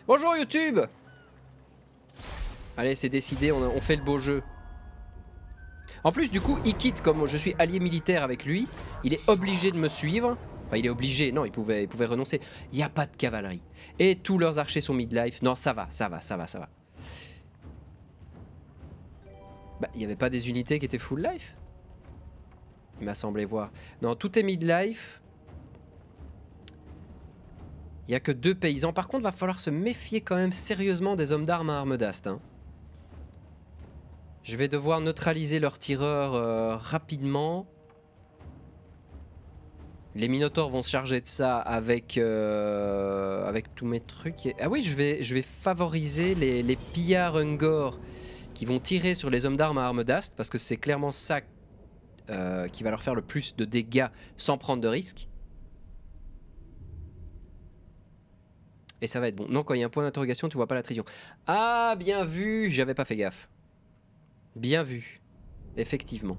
Bonjour YouTube. Allez, c'est décidé, on fait le beau jeu. En plus, du coup, il quitte, comme je suis allié militaire avec lui, il est obligé de me suivre. Enfin, il est obligé, non, il pouvait renoncer. Il n'y a pas de cavalerie. Et tous leurs archers sont midlife. Non, ça va. Bah, il n'y avait pas des unités qui étaient full life? Il m'a semblé voir. Non, tout est midlife. Il n'y a que 2 paysans. Par contre, va falloir se méfier quand même sérieusement des hommes d'armes à armes d'ast. Hein. Je vais devoir neutraliser leurs tireurs rapidement. Les minotaures vont se charger de ça avec tous mes trucs. Ah oui, je vais favoriser les pillards Ungor qui vont tirer sur les hommes d'armes à armes d'ast parce que c'est clairement ça qui va leur faire le plus de dégâts sans prendre de risques. Et ça va être bon. Non, quand il y a un point d'interrogation, tu vois pas l'attrition. Ah, bien vu, j'avais pas fait gaffe. Bien vu, effectivement.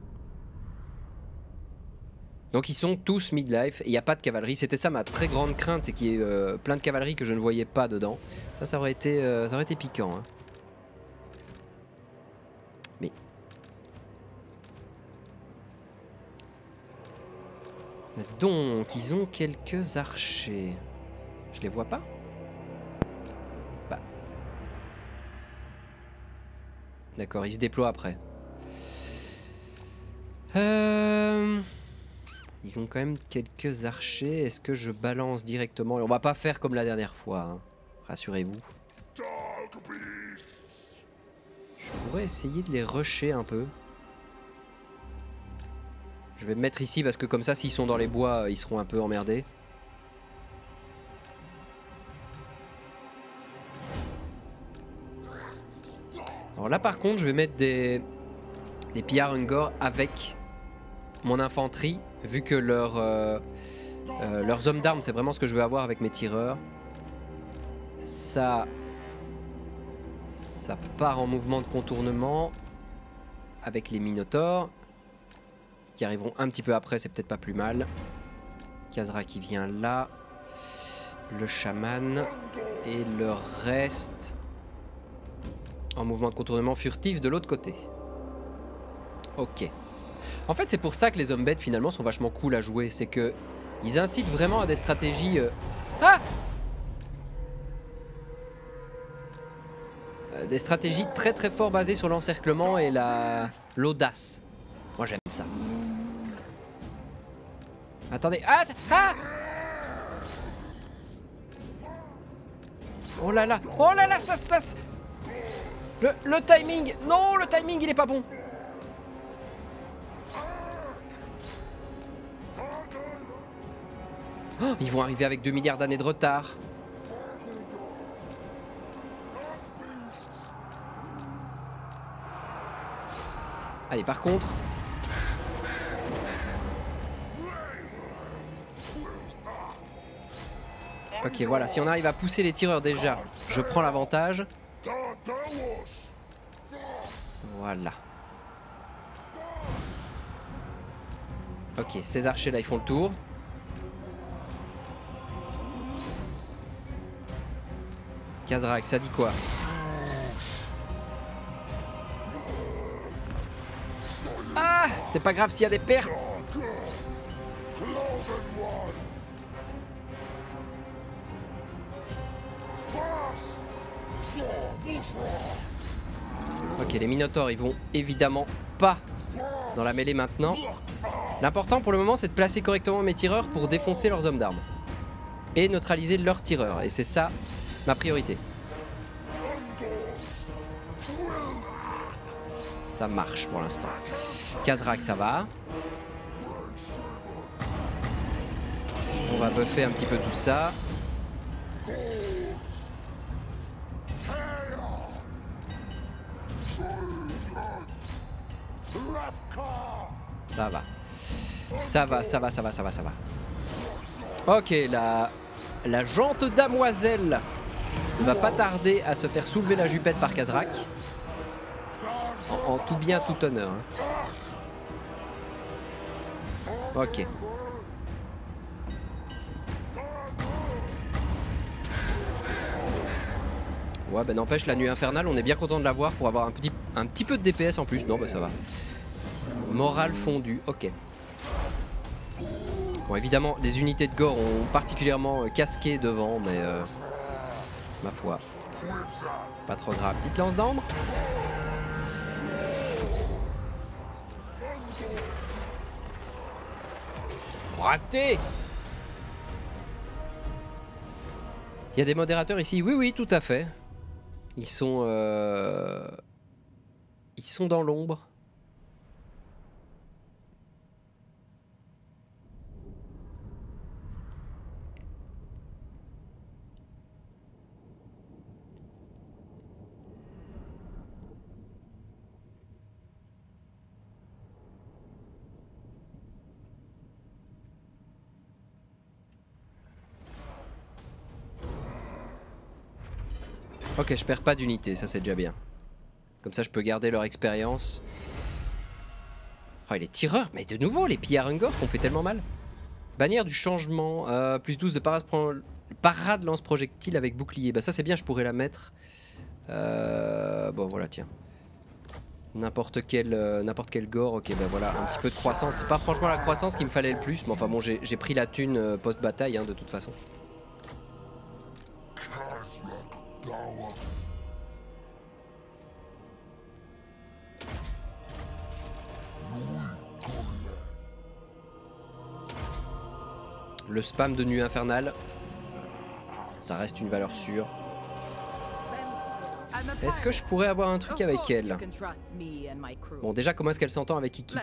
Donc ils sont tous midlife et il n'y a pas de cavalerie. C'était ça ma très grande crainte, c'est qu'il y ait plein de cavalerie que je ne voyais pas dedans. Ça aurait été piquant. Hein. Mais... Donc, ils ont quelques archers. Je les vois pas? Bah. D'accord, ils se déploient après. Ils ont quand même quelques archers. Est-ce que je balance directement? On va pas faire comme la dernière fois. Hein. Rassurez-vous. Je pourrais essayer de les rusher un peu. Je vais me mettre ici parce que comme ça, s'ils sont dans les bois, ils seront un peu emmerdés. Alors là, par contre, je vais mettre des pillards Ungor avec mon infanterie, vu que leurs hommes d'armes, c'est vraiment ce que je veux avoir avec mes tireurs. Ça part en mouvement de contournement avec les minotaures qui arriveront un petit peu après, c'est peut-être pas plus mal. Khazra qui vient là, le chaman et le reste en mouvement de contournement furtif de l'autre côté. Ok. En fait, c'est pour ça que les hommes bêtes finalement sont vachement cool à jouer, c'est que ils incitent vraiment à des stratégies. Ah des stratégies très très fort basées sur l'encerclement et l'audace. Moi j'aime ça. Attendez. Ah, ah oh là là. Oh là là, ça se passe. Le timing. Non, le timing il est pas bon. Oh, ils vont arriver avec 2 milliards d'années de retard. Allez, par contre... Ok, voilà, si on arrive à pousser les tireurs déjà, je prends l'avantage. Voilà. Ok, ces archers là, ils font le tour. Khazrak, ça dit quoi? Ah, c'est pas grave s'il y a des pertes. Ok, les minotaures, ils vont évidemment pas dans la mêlée maintenant. L'important pour le moment, c'est de placer correctement mes tireurs pour défoncer leurs hommes d'armes. Et neutraliser leurs tireurs. Et c'est ça ma priorité. Ça marche pour l'instant. Khazrak, ça va. On va buffer un petit peu tout ça. Ça va. Ça va, ça va, ça va, ça va, ça va. Ok, la jante damoiselle ne va pas tarder à se faire soulever la jupette par Khazrak. En tout bien, tout honneur. Hein. Ok. Ouais, bah n'empêche, la nuit infernale, on est bien content de l'avoir pour avoir un petit peu de DPS en plus. Non, bah ça va. Morale fondue, ok. Bon, évidemment, les unités de gore ont particulièrement casqué devant, mais ma foi, pas trop grave. Petite lance d'ambre. Raté. Il y a des modérateurs ici. Oui, oui, tout à fait. Ils sont dans l'ombre. Ok, je perds pas d'unité, ça c'est déjà bien. Comme ça je peux garder leur expérience. Oh, les tireurs, mais de nouveau les pillards Ungor qu'on fait tellement mal. Bannière du changement, plus 12 de parade lance projectile avec bouclier. Bah ça c'est bien, je pourrais la mettre. Bon voilà, tiens. N'importe quel gore, ok bah voilà, un petit peu de croissance. C'est pas franchement la croissance qu'il me fallait le plus, mais enfin bon j'ai pris la thune post-bataille hein, de toute façon. Le spam de nuit infernale, ça reste une valeur sûre. Est-ce que je pourrais avoir un truc avec elle? Bon déjà comment est-ce qu'elle s'entend avec Ikit?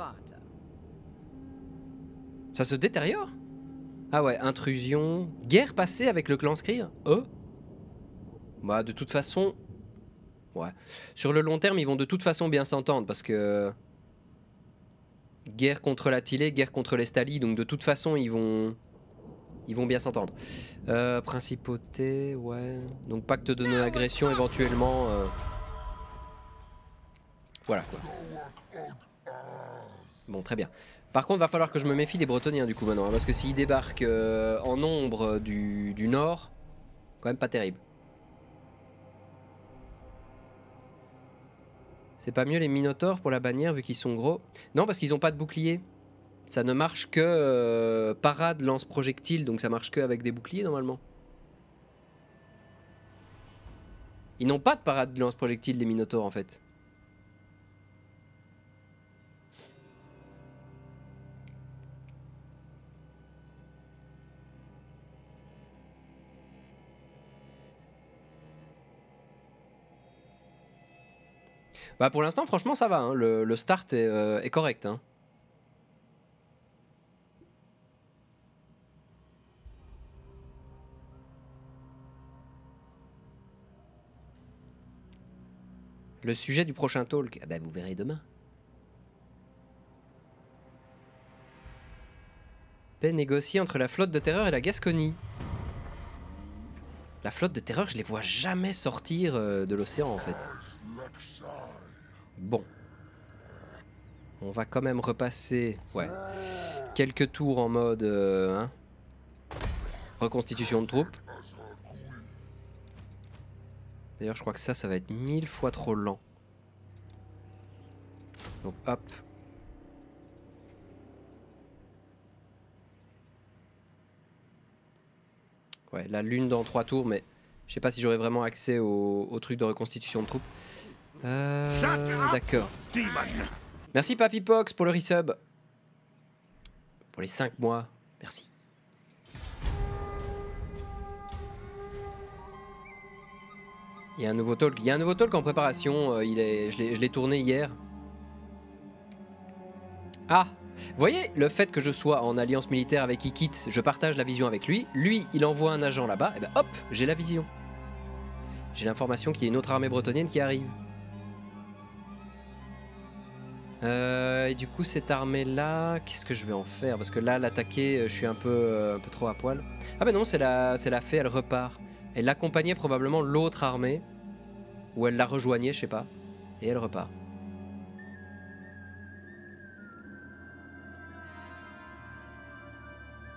Ça se détériore? Ah ouais, intrusion. Guerre passée avec le clan Skryr? Bah de toute façon... Ouais. Sur le long terme, ils vont de toute façon bien s'entendre parce que... Guerre contre la Tillé, guerre contre les Stali, donc de toute façon ils vont bien s'entendre. Principauté, ouais. Donc pacte de non-agression éventuellement. Voilà quoi. Bon, très bien. Par contre, va falloir que je me méfie des Bretoniens du coup maintenant, hein, parce que s'ils débarquent en nombre du nord, quand même pas terrible. C'est pas mieux les Minotaures pour la bannière vu qu'ils sont gros? Non, parce qu'ils ont pas de bouclier. Ça ne marche que parade, lance projectile, donc ça marche que avec des boucliers normalement. Ils n'ont pas de parade de lance projectile les Minotaures en fait. Bah pour l'instant franchement ça va, hein. Le start est correct. Hein. Le sujet du prochain talk, ah bah vous verrez demain. Paix négociée entre la flotte de terreur et la Gasconie. La flotte de terreur, je les vois jamais sortir de l'océan en fait. Bon. On va quand même repasser, ouais, quelques tours en mode hein, reconstitution de troupes. D'ailleurs, je crois que ça va être 1000 fois trop lent. Donc hop. Ouais, la lune dans 3 tours, mais je sais pas si j'aurai vraiment accès au truc de reconstitution de troupes. D'accord. Merci Papypox pour le resub. Pour les 5 mois. Merci. Il y a un nouveau talk. Il y a un nouveau talk en préparation. Je l'ai tourné hier. Ah! Vous voyez, le fait que je sois en alliance militaire avec Ikit, je partage la vision avec lui. Lui, il envoie un agent là-bas. Et ben hop, j'ai la vision. J'ai l'information qu'il y a une autre armée bretonienne qui arrive. Et du coup, cette armée-là, qu'est-ce que je vais en faire? Parce que là, l'attaquer, je suis un peu trop à poil. Ah ben non, c'est la fée, elle repart. Elle accompagnait probablement l'autre armée. Ou elle la rejoignait, je sais pas. Et elle repart.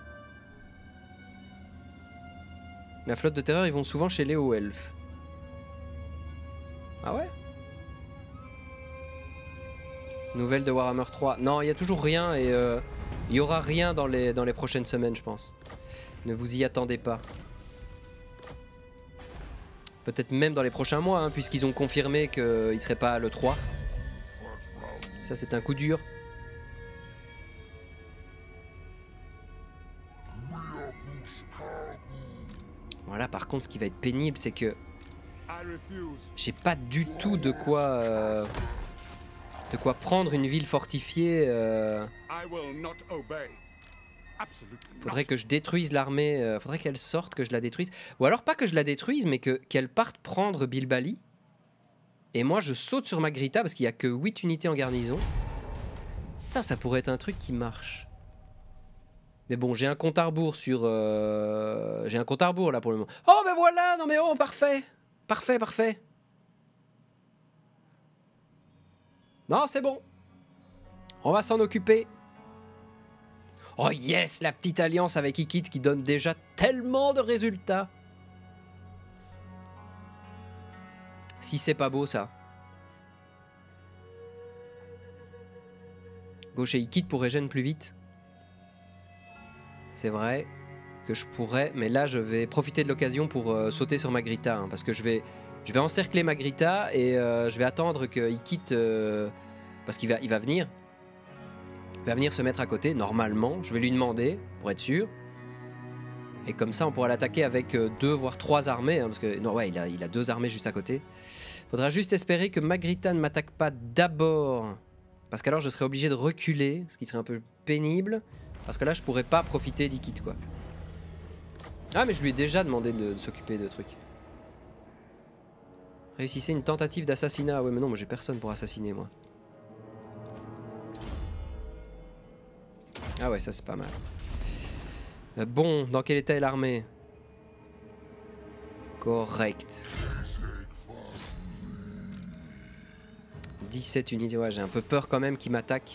La flotte de terreur, ils vont souvent chez les hauts elfes. Ah ouais? Nouvelle de Warhammer 3. Non, il y a toujours rien et il y aura rien dans les prochaines semaines, je pense. Ne vous y attendez pas. Peut-être même dans les prochains mois, hein, puisqu'ils ont confirmé qu'ils ne seraient pas à l'E3. Ça, c'est un coup dur. Voilà, par contre, ce qui va être pénible, c'est que j'ai pas du tout de quoi prendre une ville fortifiée. Faudrait que je détruise l'armée. Faudrait qu'elle sorte, que je la détruise. Ou alors pas que je la détruise, mais qu'elle parte prendre Bilbali. Et moi, je saute sur Magritta parce qu'il y a que 8 unités en garnison. Ça pourrait être un truc qui marche. Mais bon, j'ai un compte à rebours sur... J'ai un compte à rebours là pour le moment. Oh, ben voilà! Non mais oh, parfait! Parfait, parfait. Non, c'est bon. On va s'en occuper. Oh yes, la petite alliance avec Ikit qui donne déjà tellement de résultats. Si c'est pas beau ça. Gauche et Ikit pour régène plus vite. C'est vrai que je pourrais, mais là je vais profiter de l'occasion pour sauter sur Magritta, hein, parce que je vais encercler Magritta et je vais attendre que Ikit, parce qu'il va venir. Il va venir se mettre à côté, normalement. Je vais lui demander, pour être sûr. Et comme ça, on pourra l'attaquer avec 2 voire 3 armées. Hein, parce que, non, ouais, il a 2 armées juste à côté. Faudra juste espérer que Magritta ne m'attaque pas d'abord. Parce qu'alors, je serais obligé de reculer, ce qui serait un peu pénible. Parce que là, je pourrais pas profiter d'Ikit, quoi. Ah, mais je lui ai déjà demandé de s'occuper de trucs. Réussissez une tentative d'assassinat. Ouais, mais non, moi j'ai personne pour assassiner, moi. Ah ouais, ça c'est pas mal. Bon, dans quel état est l'armée? Correct. 17 unités, ouais, j'ai un peu peur quand même qu'ils m'attaquent.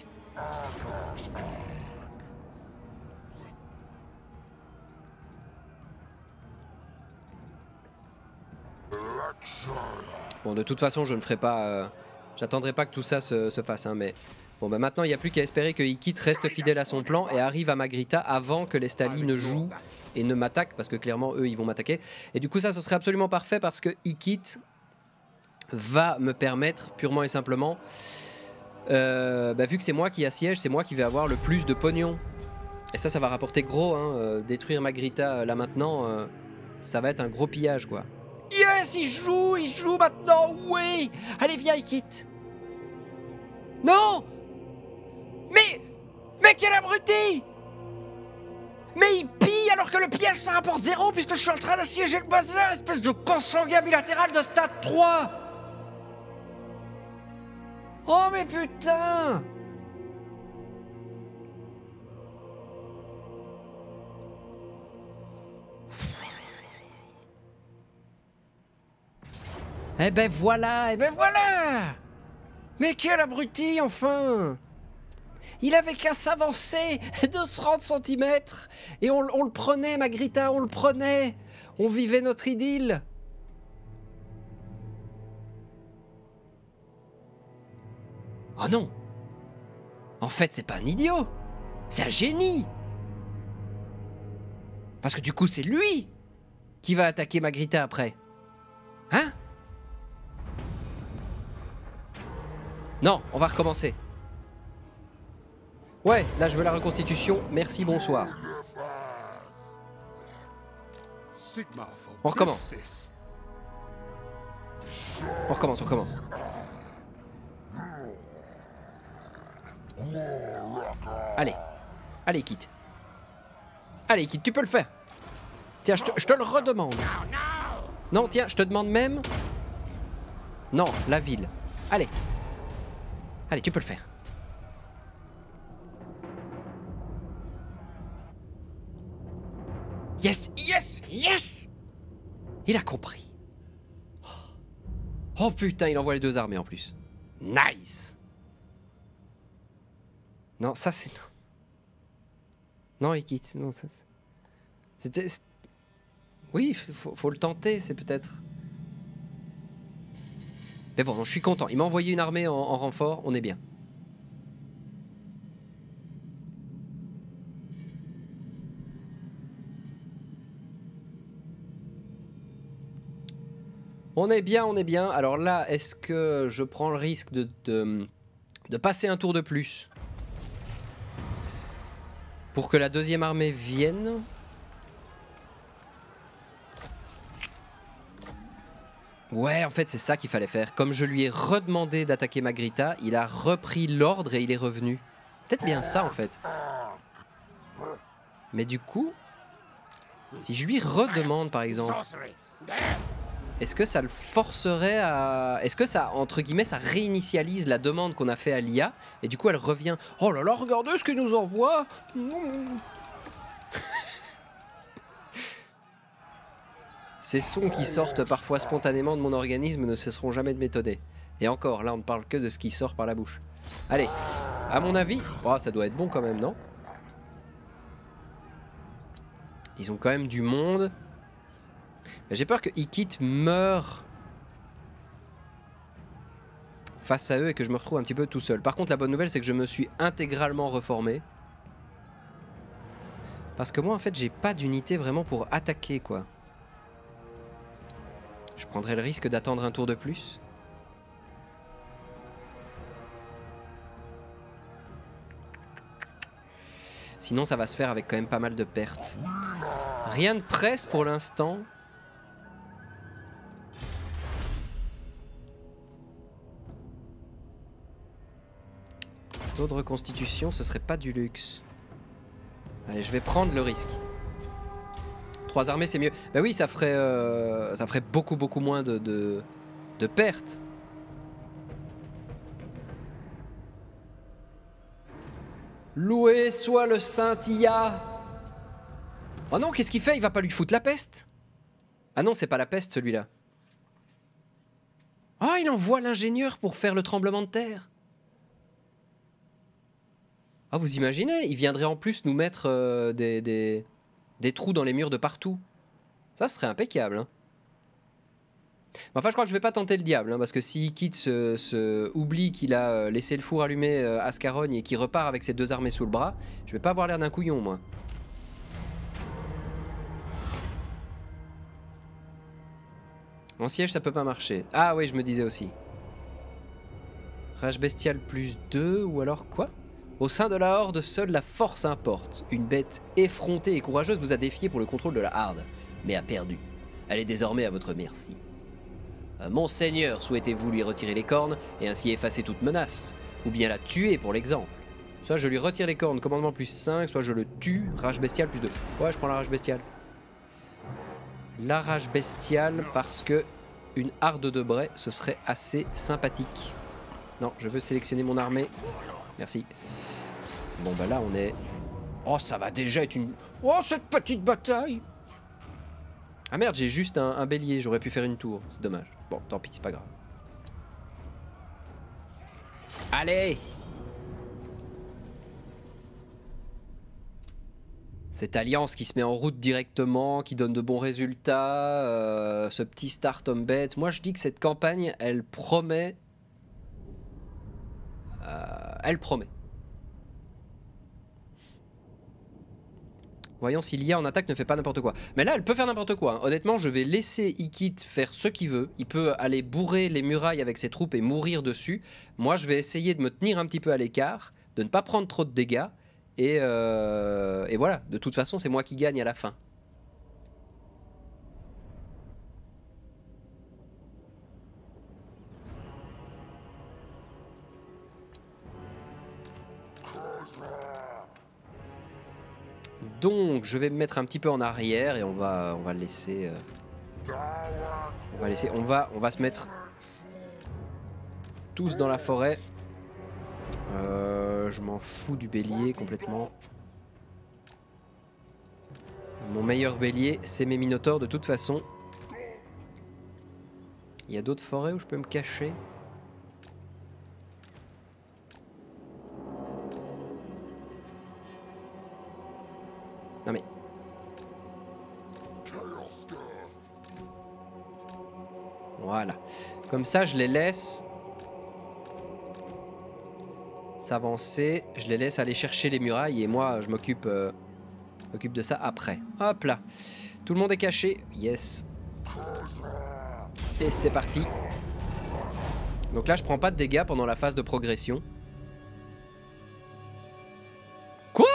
Bon, de toute façon, je ne ferai pas... J'attendrai pas que tout ça se fasse, hein, mais... Bon, bah maintenant, il n'y a plus qu'à espérer que Ikit reste fidèle à son plan et arrive à Magritta avant que les Stali ne jouent et ne m'attaquent, parce que clairement, eux, ils vont m'attaquer. Et du coup, ça, ce serait absolument parfait parce que Ikit va me permettre, purement et simplement, vu que c'est moi qui assiège, c'est moi qui vais avoir le plus de pognon. Et ça va rapporter gros, hein. Détruire Magritta, là, maintenant, ça va être un gros pillage, quoi. Yes, il joue maintenant, oui. Allez, viens, Ikit. Non. Mais quel abruti! Mais il pille alors que le piège ça rapporte 0 puisque je suis en train d'assiéger le bazar, espèce de consanguin bilatéral de stade 3! Oh mais putain! Eh ben voilà! Mais quel abruti, enfin! Il avait qu'à s'avancer de 30 cm et on le prenait, Magritta, on le prenait. On vivait notre idylle. Oh non. En fait, c'est pas un idiot. C'est un génie. Parce que du coup, c'est lui qui va attaquer Magritta après. Hein? Non, on va recommencer. Ouais, là je veux la reconstitution. Merci, bonsoir. On recommence. On recommence. Allez, Kit. Allez, Kit, tu peux le faire. Tiens, je te le redemande. Non, tiens, je te demande même... Non, la ville. Allez, tu peux le faire. Yes! Il a compris. Oh putain, il envoie les 2 armées en plus. Nice! Non, ça c'est... Non, il quitte. Non, ça... C'était... Oui, faut le tenter, c'est peut-être... Mais bon, je suis content. Il m'a envoyé une armée en renfort, on est bien. On est bien, on est bien. Alors là, est-ce que je prends le risque de passer un tour de plus pour que la deuxième armée vienne? Ouais, en fait, c'est ça qu'il fallait faire. Comme je lui ai redemandé d'attaquer Magritta, il a repris l'ordre et il est revenu. Peut-être bien ça, en fait. Mais du coup, si je lui redemande, par exemple, est-ce que ça le forcerait à... Est-ce que ça, entre guillemets, ça réinitialise la demande qu'on a fait à l'IA et du coup, elle revient. Oh là là, regardez ce qu'il nous envoie. Ces sons qui sortent parfois spontanément de mon organisme ne cesseront jamais de m'étonner. Et encore, là on ne parle que de ce qui sort par la bouche. Allez, à mon avis... Oh, ça doit être bon quand même, non? Ils ont quand même du monde. J'ai peur que Ikit meure face à eux et que je me retrouve un petit peu tout seul. Par contre, la bonne nouvelle, c'est que je me suis intégralement reformé. Parce que moi, en fait, j'ai pas d'unité vraiment pour attaquer, quoi. Je prendrais le risque d'attendre un tour de plus. Sinon, ça va se faire avec quand même pas mal de pertes. Rien ne presse pour l'instant. Taux de reconstitution, ce serait pas du luxe. Allez, je vais prendre le risque. 3 armées, c'est mieux. Bah oui, ça ferait beaucoup moins de pertes. Loué soit le Saint Iya. Oh non, qu'est-ce qu'il fait? Il va pas lui foutre la peste? Ah non, c'est pas la peste celui-là. Ah, il envoie l'ingénieur pour faire le tremblement de terre. Ah, vous imaginez? Il viendrait en plus nous mettre des trous dans les murs de partout. Ça serait impeccable, hein. Enfin, je crois que je vais pas tenter le diable, hein, parce que s'il quitte oublie qu'il a laissé le four allumé à Scarogne et qu'il repart avec ses 2 armées sous le bras, je vais pas avoir l'air d'un couillon, moi. En siège, ça peut pas marcher. Ah oui, je me disais aussi. Rage bestiale plus 2, ou alors quoi? Au sein de la Horde, seule la force importe. Une bête effrontée et courageuse vous a défié pour le contrôle de la Harde, mais a perdu. Elle est désormais à votre merci. Monseigneur, souhaitez-vous lui retirer les cornes et ainsi effacer toute menace? Ou bien la tuer pour l'exemple? Soit je lui retire les cornes, commandement plus 5, soit je le tue, rage bestiale plus 2. Ouais, je prends la rage bestiale. La rage bestiale parce que une harde de bray, ce serait assez sympathique. Non, je veux sélectionner mon armée. Merci. Bon bah là on est... Oh, ça va déjà être une... Oh, cette petite bataille! Ah merde, j'ai juste un bélier, j'aurais pu faire une tour, c'est dommage. Bon, tant pis, c'est pas grave. Allez! Cette alliance qui se met en route directement, qui donne de bons résultats, ce petit start homme bête. Moi je dis que cette campagne, elle promet... elle promet. Voyons si l'IA en attaque ne fait pas n'importe quoi. Mais là, elle peut faire n'importe quoi, hein. Honnêtement, je vais laisser Ikit faire ce qu'il veut. Il peut aller bourrer les murailles avec ses troupes et mourir dessus. Moi, je vais essayer de me tenir un petit peu à l'écart, de ne pas prendre trop de dégâts. Et voilà, de toute façon, c'est moi qui gagne à la fin. Donc, je vais me mettre un petit peu en arrière et on va laisser... on va se mettre tous dans la forêt. Je m'en fous du bélier complètement. Mon meilleur bélier, c'est mes minotaures de toute façon. Il y a d'autres forêts où je peux me cacher? Non mais... Voilà. Comme ça, je les laisse s'avancer. Je les laisse aller chercher les murailles et moi, je m'occupe de ça après. Hop là. Tout le monde est caché. Yes. Et c'est parti. Donc là, je prends pas de dégâts pendant la phase de progression. Quoi?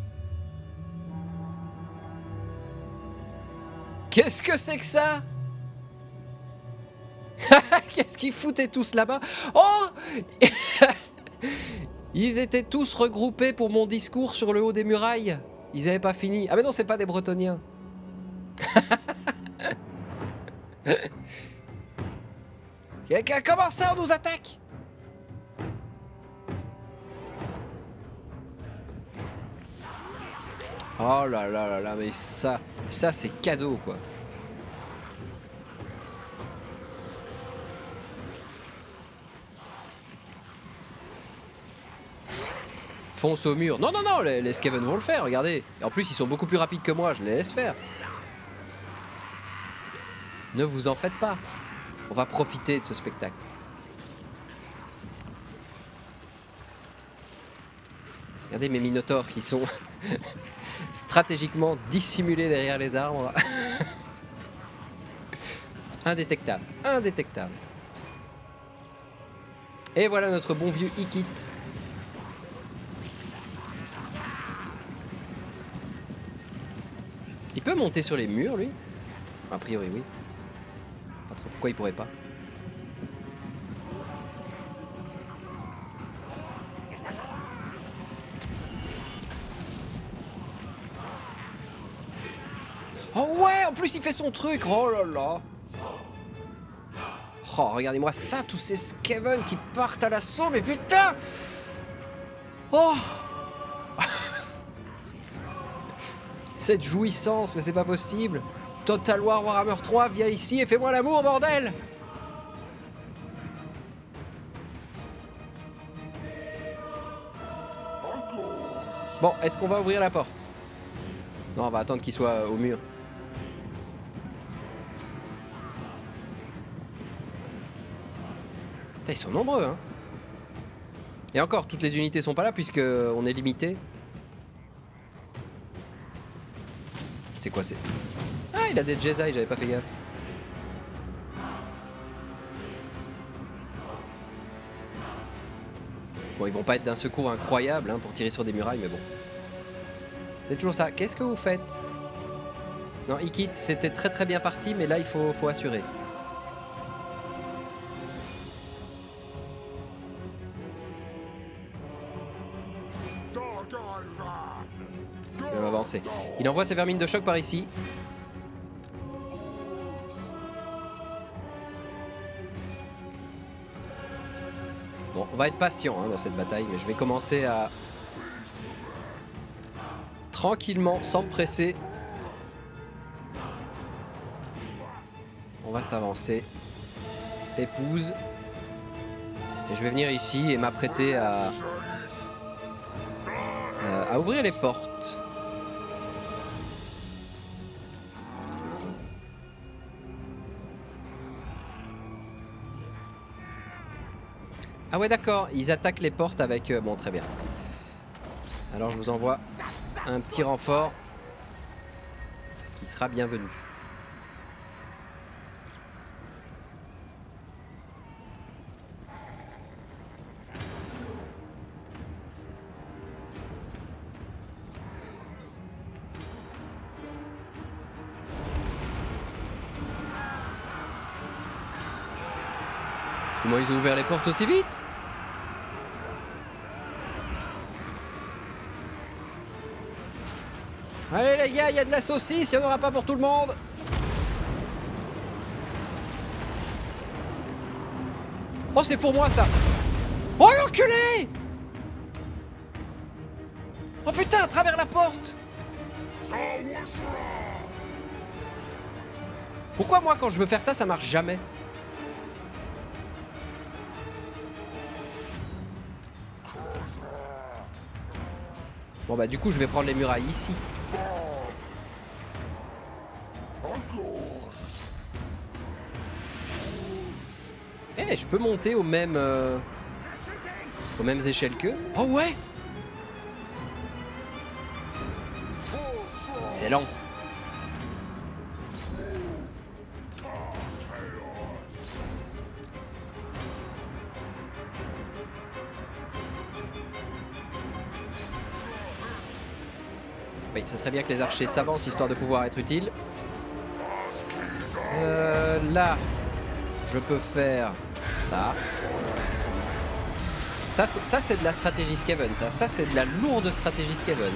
Qu'est-ce que c'est que ça? Qu'est-ce qu'ils foutaient tous là-bas? Oh! Ils étaient tous regroupés pour mon discours sur le haut des murailles. Ils avaient pas fini. Ah mais non, c'est pas des Bretoniens. Comment ça, on nous attaque? Oh là là là là, mais ça c'est cadeau quoi. Fonce au mur. Non, non, non, les Skaven vont le faire, regardez. Et en plus, ils sont beaucoup plus rapides que moi, je les laisse faire. Ne vous en faites pas. On va profiter de ce spectacle. Regardez mes minotaures qui sont stratégiquement dissimulés derrière les arbres. Indétectable, indétectable. Et voilà notre bon vieux Ikit. Il peut monter sur les murs, lui? A priori, oui. Pas trop. Pourquoi il pourrait pas? Oh ouais, en plus il fait son truc. Oh là là. Oh, regardez-moi ça, tous ces Skaven qui partent à l'assaut, mais putain. Oh. Cette jouissance, mais c'est pas possible. Total War Warhammer 3, viens ici et fais-moi l'amour, bordel. Bon, est-ce qu'on va ouvrir la porte? Non, on va attendre qu'il soit au mur. Putain, ils sont nombreux, hein. Et encore, toutes les unités sont pas là puisque on est limité. C'est quoi, c'est... Ah, il a des Jedi, j'avais pas fait gaffe. Bon, ils vont pas être d'un secours incroyable hein, pour tirer sur des murailles, mais bon. C'est toujours ça. Qu'est-ce que vous faites? Non, Ikit, c'était très très bien parti, mais là, il faut assurer. Il va avancer. Il envoie ses vermines de choc par ici. Bon, on va être patient hein, dans cette bataille, mais je vais commencer à... tranquillement, sans me presser. On va s'avancer. Épouse. Et je vais venir ici et m'apprêter à ouvrir les portes. Ah ouais d'accord, ils attaquent les portes avec... bon très bien. Alors je vous envoie un petit renfort qui sera bienvenu. Comment ils ont ouvert les portes aussi vite? Allez les gars, il y a de la saucisse, il n'y en aura pas pour tout le monde. Oh c'est pour moi ça. Oh l'enculé. Oh putain, à travers la porte. Pourquoi moi quand je veux faire ça, ça marche jamais? Bon bah du coup je vais prendre les murailles ici. Eh, je peux monter aux mêmes échelles qu'eux. Oh ouais. Excellent. Oui, ce serait bien que les archers s'avancent histoire de pouvoir être utiles. Là, je peux faire ça. Ça c'est de la stratégie Skaven, ça c'est de la lourde stratégie Skaven.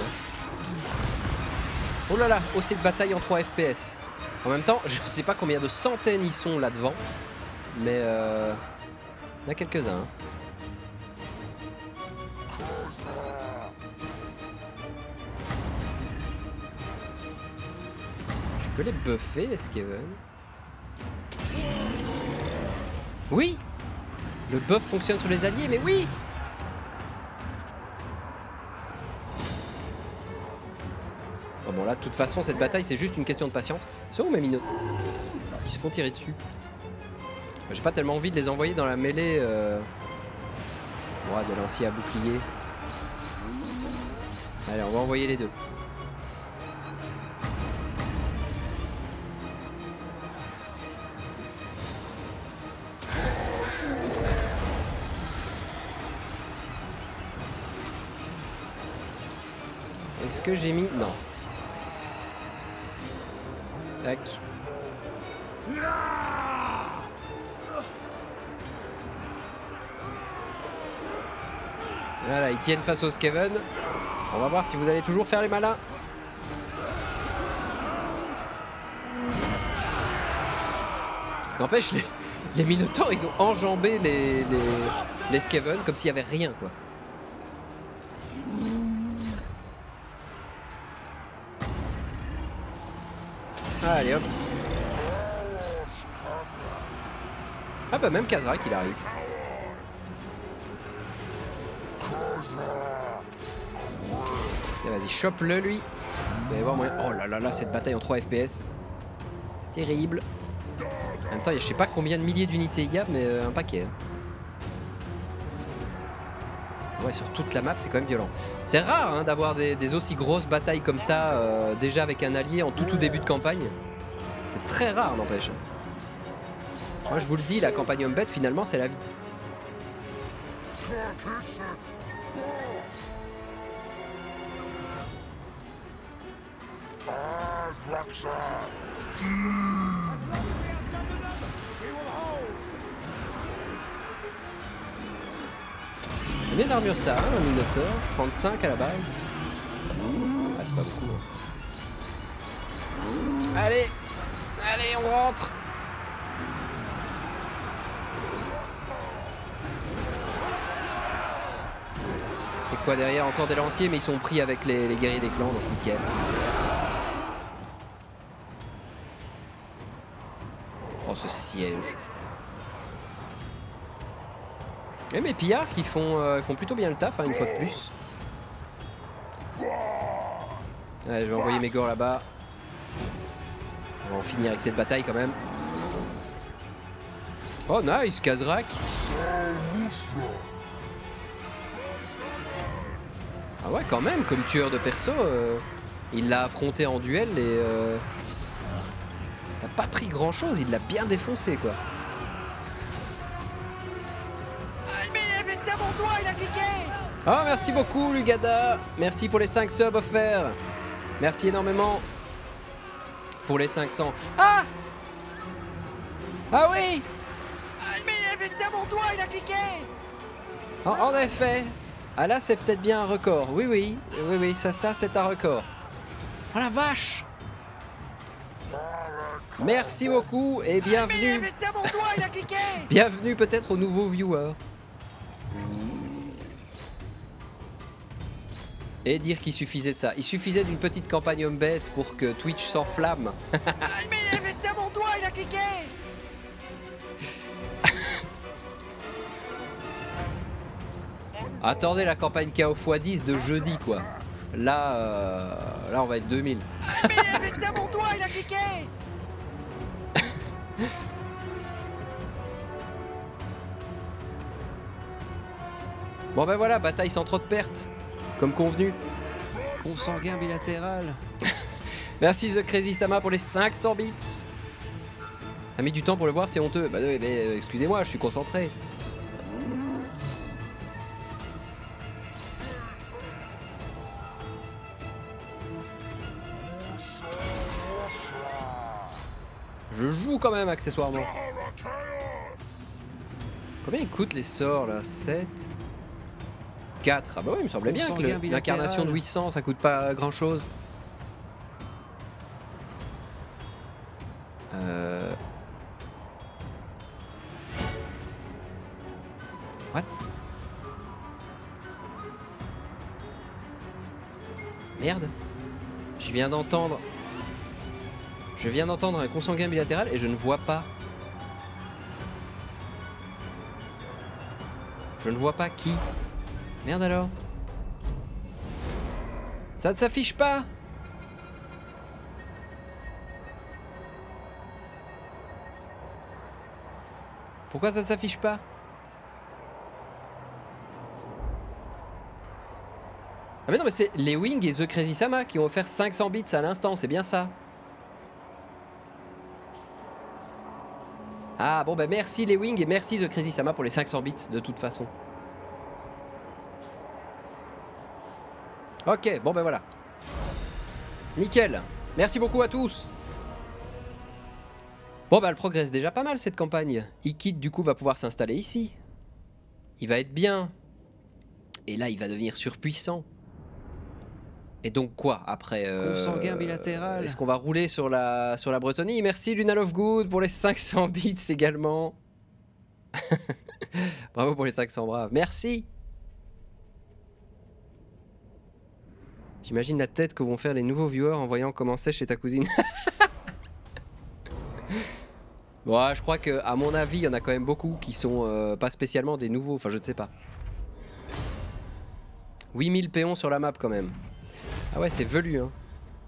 Oh là là, OC de bataille en 3 FPS. En même temps, je sais pas combien de centaines ils sont là devant, mais il y en a quelques-uns. Hein. Je peux les buffer les Skaven. Oui! Le buff fonctionne sur les alliés, mais oui! Oh bon là, de toute façon, cette bataille, c'est juste une question de patience. Ils sont où mes minotaures? Ils se font tirer dessus. J'ai pas tellement envie de les envoyer dans la mêlée des lanciers à bouclier. Allez, on va envoyer les deux. Est-ce que j'ai mis... Non. Tac. Voilà, ils tiennent face au Skaven. On va voir si vous allez toujours faire les malins. N'empêche, les Minotaurs, ils ont enjambé les Skaven comme s'il n'y avait rien, quoi. Allez hop. Ah bah même Khazrak il arrive. Vas-y, chope-le lui. Vous allez voir moyen. Oh là là là, cette bataille en 3 FPS. Terrible. En même temps, je sais pas combien de milliers d'unités il y a, mais un paquet. Ouais, sur toute la map, c'est quand même violent. C'est rare hein, d'avoir des aussi grosses batailles comme ça, déjà avec un allié en tout début de campagne. C'est très rare, n'empêche. Moi, je vous le dis, la campagne Umbed, finalement, c'est la vie. Combien d'armure ça, hein, un Minotaur? 35 à la base. Ah, c'est pas beaucoup. Hein. Allez, allez, on rentre. C'est quoi derrière? Encore des lanciers, mais ils sont pris avec les guerriers des clans, donc nickel. Oh, ce siège. Et mes pillards qui font plutôt bien le taf, hein, une fois de plus. Allez, je vais envoyer mes gores là-bas. On va en finir avec cette bataille quand même. Oh nice, Khazrak. Ah ouais, quand même, comme tueur de perso, il l'a affronté en duel et il n'a pas pris grand chose, il l'a bien défoncé quoi. Oh merci beaucoup Lugada. Merci pour les 5 subs offerts. Merci énormément pour les 500. Ah! Ah oui! Mais mon doigt il a cliqué! En effet. Ah là c'est peut-être bien un record. Oui oui. Oui oui, ça c'est un record. Oh la vache! Merci beaucoup et bienvenue. Mais mon doigt il a cliqué! Bienvenue peut-être aux nouveaux viewers. Et dire qu'il suffisait de ça. Il suffisait d'une petite campagne Umbed pour que Twitch s'enflamme. Mais mon doigt, il a cliqué. Attendez la campagne KO x10 de jeudi, quoi. Là, là on va être 2000. Mais mon doigt, il a cliqué. Bon ben voilà, bataille sans trop de pertes. Comme convenu. Consanguin bilatéral. Merci The Crazy Sama pour les 500 bits. T'as mis du temps pour le voir, c'est honteux. Bah oui, mais excusez-moi, je suis concentré. Je joue quand même accessoirement. Combien ils coûtent les sorts là? 7 4. Ah bah oui, il me semblait bien que l'incarnation de 800 ça coûte pas grand chose. What? Merde. Je viens d'entendre un consanguin bilatéral et je ne vois pas. Je ne vois pas qui. Merde alors. Ça ne s'affiche pas. Pourquoi ça ne s'affiche pas? Ah mais non mais c'est les Wing et The Crazy Sama qui ont offert 500 bits à l'instant, c'est bien ça. Ah bon bah merci les Wing et merci The Crazy Sama pour les 500 bits de toute façon. Ok, bon ben voilà. Nickel. Merci beaucoup à tous. Bon bah elle progresse déjà pas mal cette campagne. Ikit du coup va pouvoir s'installer ici. Il va être bien. Et là il va devenir surpuissant. Et donc quoi après Consanguin bilatéral. Est-ce qu'on va rouler sur la Bretonie? Merci Luna Lovegood pour les 500 bits également. Bravo pour les 500 braves. Merci. J'imagine la tête que vont faire les nouveaux viewers en voyant comment c'est chez ta cousine. Bon, je crois que, à mon avis, il y en a quand même beaucoup qui sont pas spécialement des nouveaux. Enfin, je ne sais pas. 8000 péons sur la map quand même. Ah ouais, c'est velu, hein.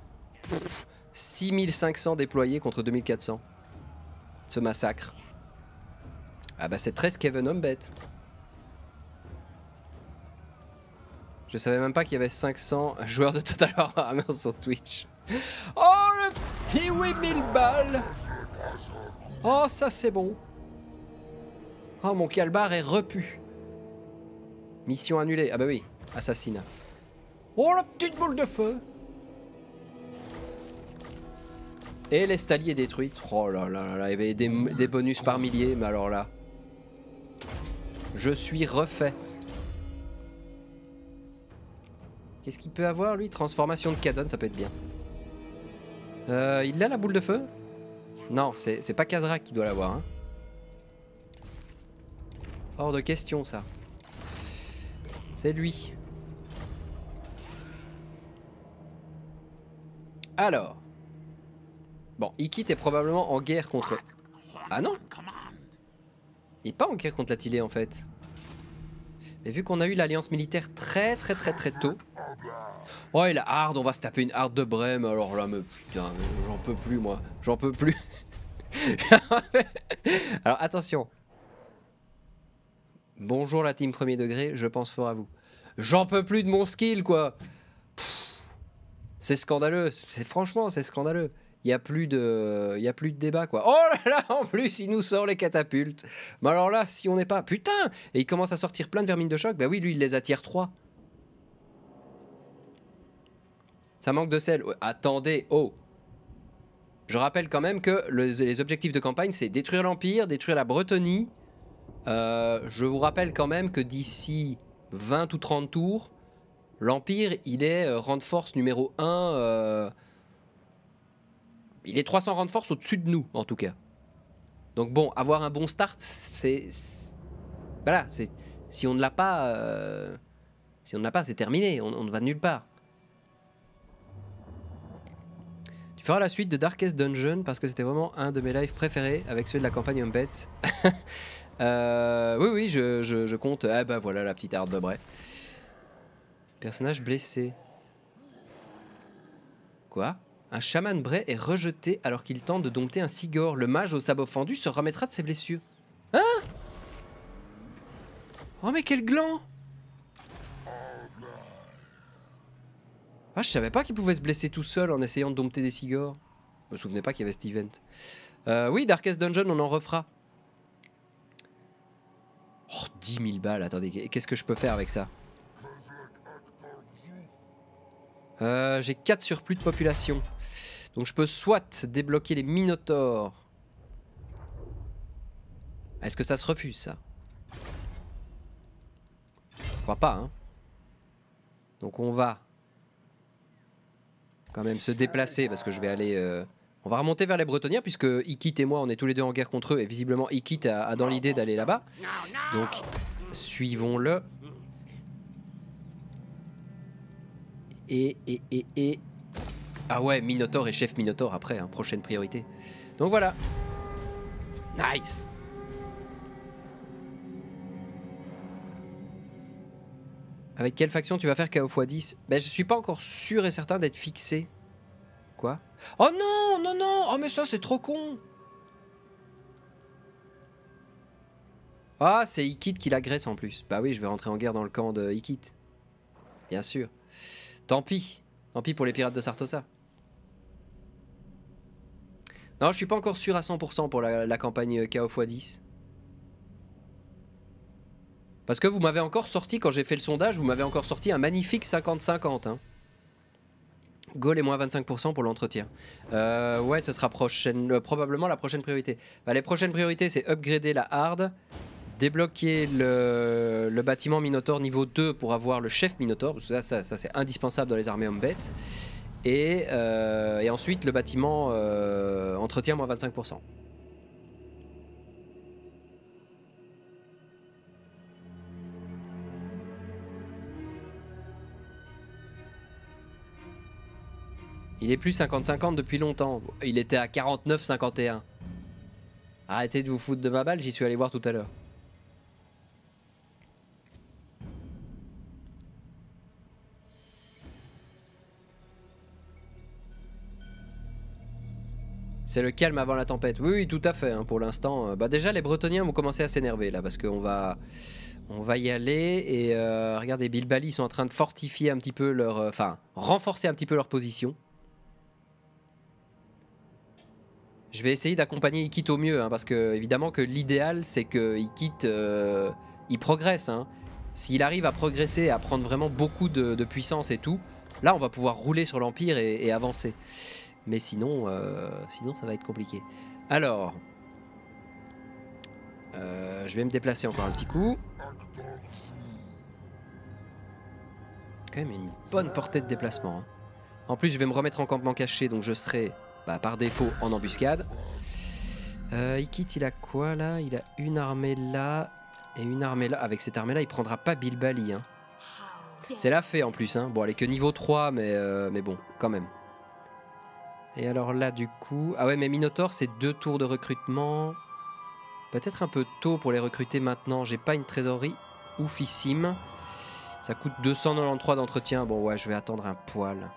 6500 déployés contre 2400. Ce massacre. Ah bah c'est 13 Kevin Humbet. Je savais même pas qu'il y avait 500 joueurs de Total Warhammer sur Twitch. Oh, le petit 8000 balles. Oh, ça c'est bon. Oh, mon calbar est repu. Mission annulée. Ah bah oui, assassinat. Oh, la petite boule de feu. Et l'Estalie est détruite. Oh là là là là, il y avait des bonus par milliers, mais alors là... Je suis refait. Qu'est-ce qu'il peut avoir, lui? Transformation de Cadon, ça peut être bien. Il a la boule de feu? Non, c'est pas Kazrak qui doit l'avoir. Hein. Hors de question, ça. C'est lui. Alors. Bon, Ikit est probablement en guerre contre... Ah non? Il est pas en guerre contre l'Attilé, en fait. Mais vu qu'on a eu l'alliance militaire très tôt... Oh, et la hard, on va se taper une hard de Brême. Alors là, mais putain, j'en peux plus, moi. J'en peux plus. Alors, attention. Bonjour la team premier degré, je pense fort à vous. J'en peux plus de mon skill, quoi. C'est scandaleux. Franchement, c'est scandaleux. Il n'y a plus de débat, quoi. Oh là là, en plus, il nous sort les catapultes. Mais alors là, si on n'est pas... Putain! Et il commence à sortir plein de vermines de choc. Bah oui, lui, il les a tier 3. Ça manque de sel. Attendez, oh! Je rappelle quand même que les objectifs de campagne, c'est détruire l'Empire, détruire la Bretonie. Je vous rappelle quand même que d'ici 20 ou 30 tours, l'Empire, il est rang de force numéro 1... il est 300 rangs de force au-dessus de nous, en tout cas. Donc bon, avoir un bon start, c'est... Voilà, c'est... Si on ne l'a pas... Si on ne l'a pas, c'est terminé. On ne va nulle part. Tu feras la suite de Darkest Dungeon parce que c'était vraiment un de mes lives préférés avec ceux de la campagne Humbets. Oui, je compte. Ah bah voilà la petite harde de Bray. Personnage blessé. Quoi? Un chaman Bray est rejeté alors qu'il tente de dompter un Sigor. Le mage au sabot fendu se remettra de ses blessures. Hein? Oh mais quel gland! Ah, je savais pas qu'il pouvait se blesser tout seul en essayant de dompter des cigores. Je me souvenais pas qu'il y avait cet event. Oui, Darkest Dungeon, on en refera. Oh, 10 000 balles, attendez, qu'est-ce que je peux faire avec ça? J'ai 4 surplus de population. Donc je peux soit débloquer les Minotaures. Est-ce que ça se refuse, ça? Je crois pas, hein. Donc on va quand même se déplacer parce que je vais aller... On va remonter vers les Bretonniens puisque Ikit et moi on est tous les deux en guerre contre eux et visiblement Ikit a dans l'idée d'aller là-bas. Donc suivons-le. Et... Ah ouais, Minotaure et chef Minotaure après, hein, prochaine priorité. Donc voilà. Nice. Avec quelle faction tu vas faire KO x10? Ben je suis pas encore sûr et certain d'être fixé. Quoi? Oh non, non, non! Oh mais ça c'est trop con! Ah, c'est Ikit qui l'agresse en plus. Bah oui, je vais rentrer en guerre dans le camp de Ikit. Bien sûr. Tant pis. Tant pis pour les pirates de Sartosa. Non, je suis pas encore sûr à 100% pour la campagne KO x10. Parce que vous m'avez encore sorti, quand j'ai fait le sondage, vous m'avez encore sorti un magnifique 50-50. Hein. Goal et moins 25% pour l'entretien. Ouais, ce sera probablement la prochaine priorité. Bah, les prochaines priorités, c'est upgrader la hard, débloquer le bâtiment Minotaur niveau 2 pour avoir le chef Minotaur, parce que ça c'est indispensable dans les armées hommes bêtes. Et ensuite le bâtiment entretien moins 25%. Il est plus 50-50 depuis longtemps. Il était à 49-51. Arrêtez de vous foutre de ma balle, j'y suis allé voir tout à l'heure. C'est le calme avant la tempête. Oui, oui, tout à fait, hein, pour l'instant. Bah déjà, les Bretoniens vont commencer à s'énerver, là, parce qu'on va y aller. Et regardez, Bilbali, ils sont en train de fortifier un petit peu leur... Enfin, renforcer un petit peu leur position. Je vais essayer d'accompagner Ikit au mieux, hein, parce que évidemment que l'idéal, c'est que Ikit, il progresse. Hein. S'il arrive à progresser, à prendre vraiment beaucoup de puissance et tout, là, on va pouvoir rouler sur l'Empire et avancer. Mais sinon, sinon, ça va être compliqué. Alors, je vais me déplacer encore un petit coup. Quand même une bonne portée de déplacement. Hein. En plus, je vais me remettre en campement caché, donc je serai... Bah, par défaut en embuscade. Ikit, il a quoi là? Il a une armée là et une armée là. Avec cette armée là, il prendra pas Bilbali. Hein. C'est la fée en plus. Hein. Bon, elle est que niveau 3, mais bon, quand même. Et alors là, du coup... Ah ouais, mais Minotaur, c'est 2 tours de recrutement. Peut-être un peu tôt pour les recruter maintenant. J'ai pas une trésorerie oufissime. Ça coûte 293 d'entretien. Bon, ouais, je vais attendre un poil.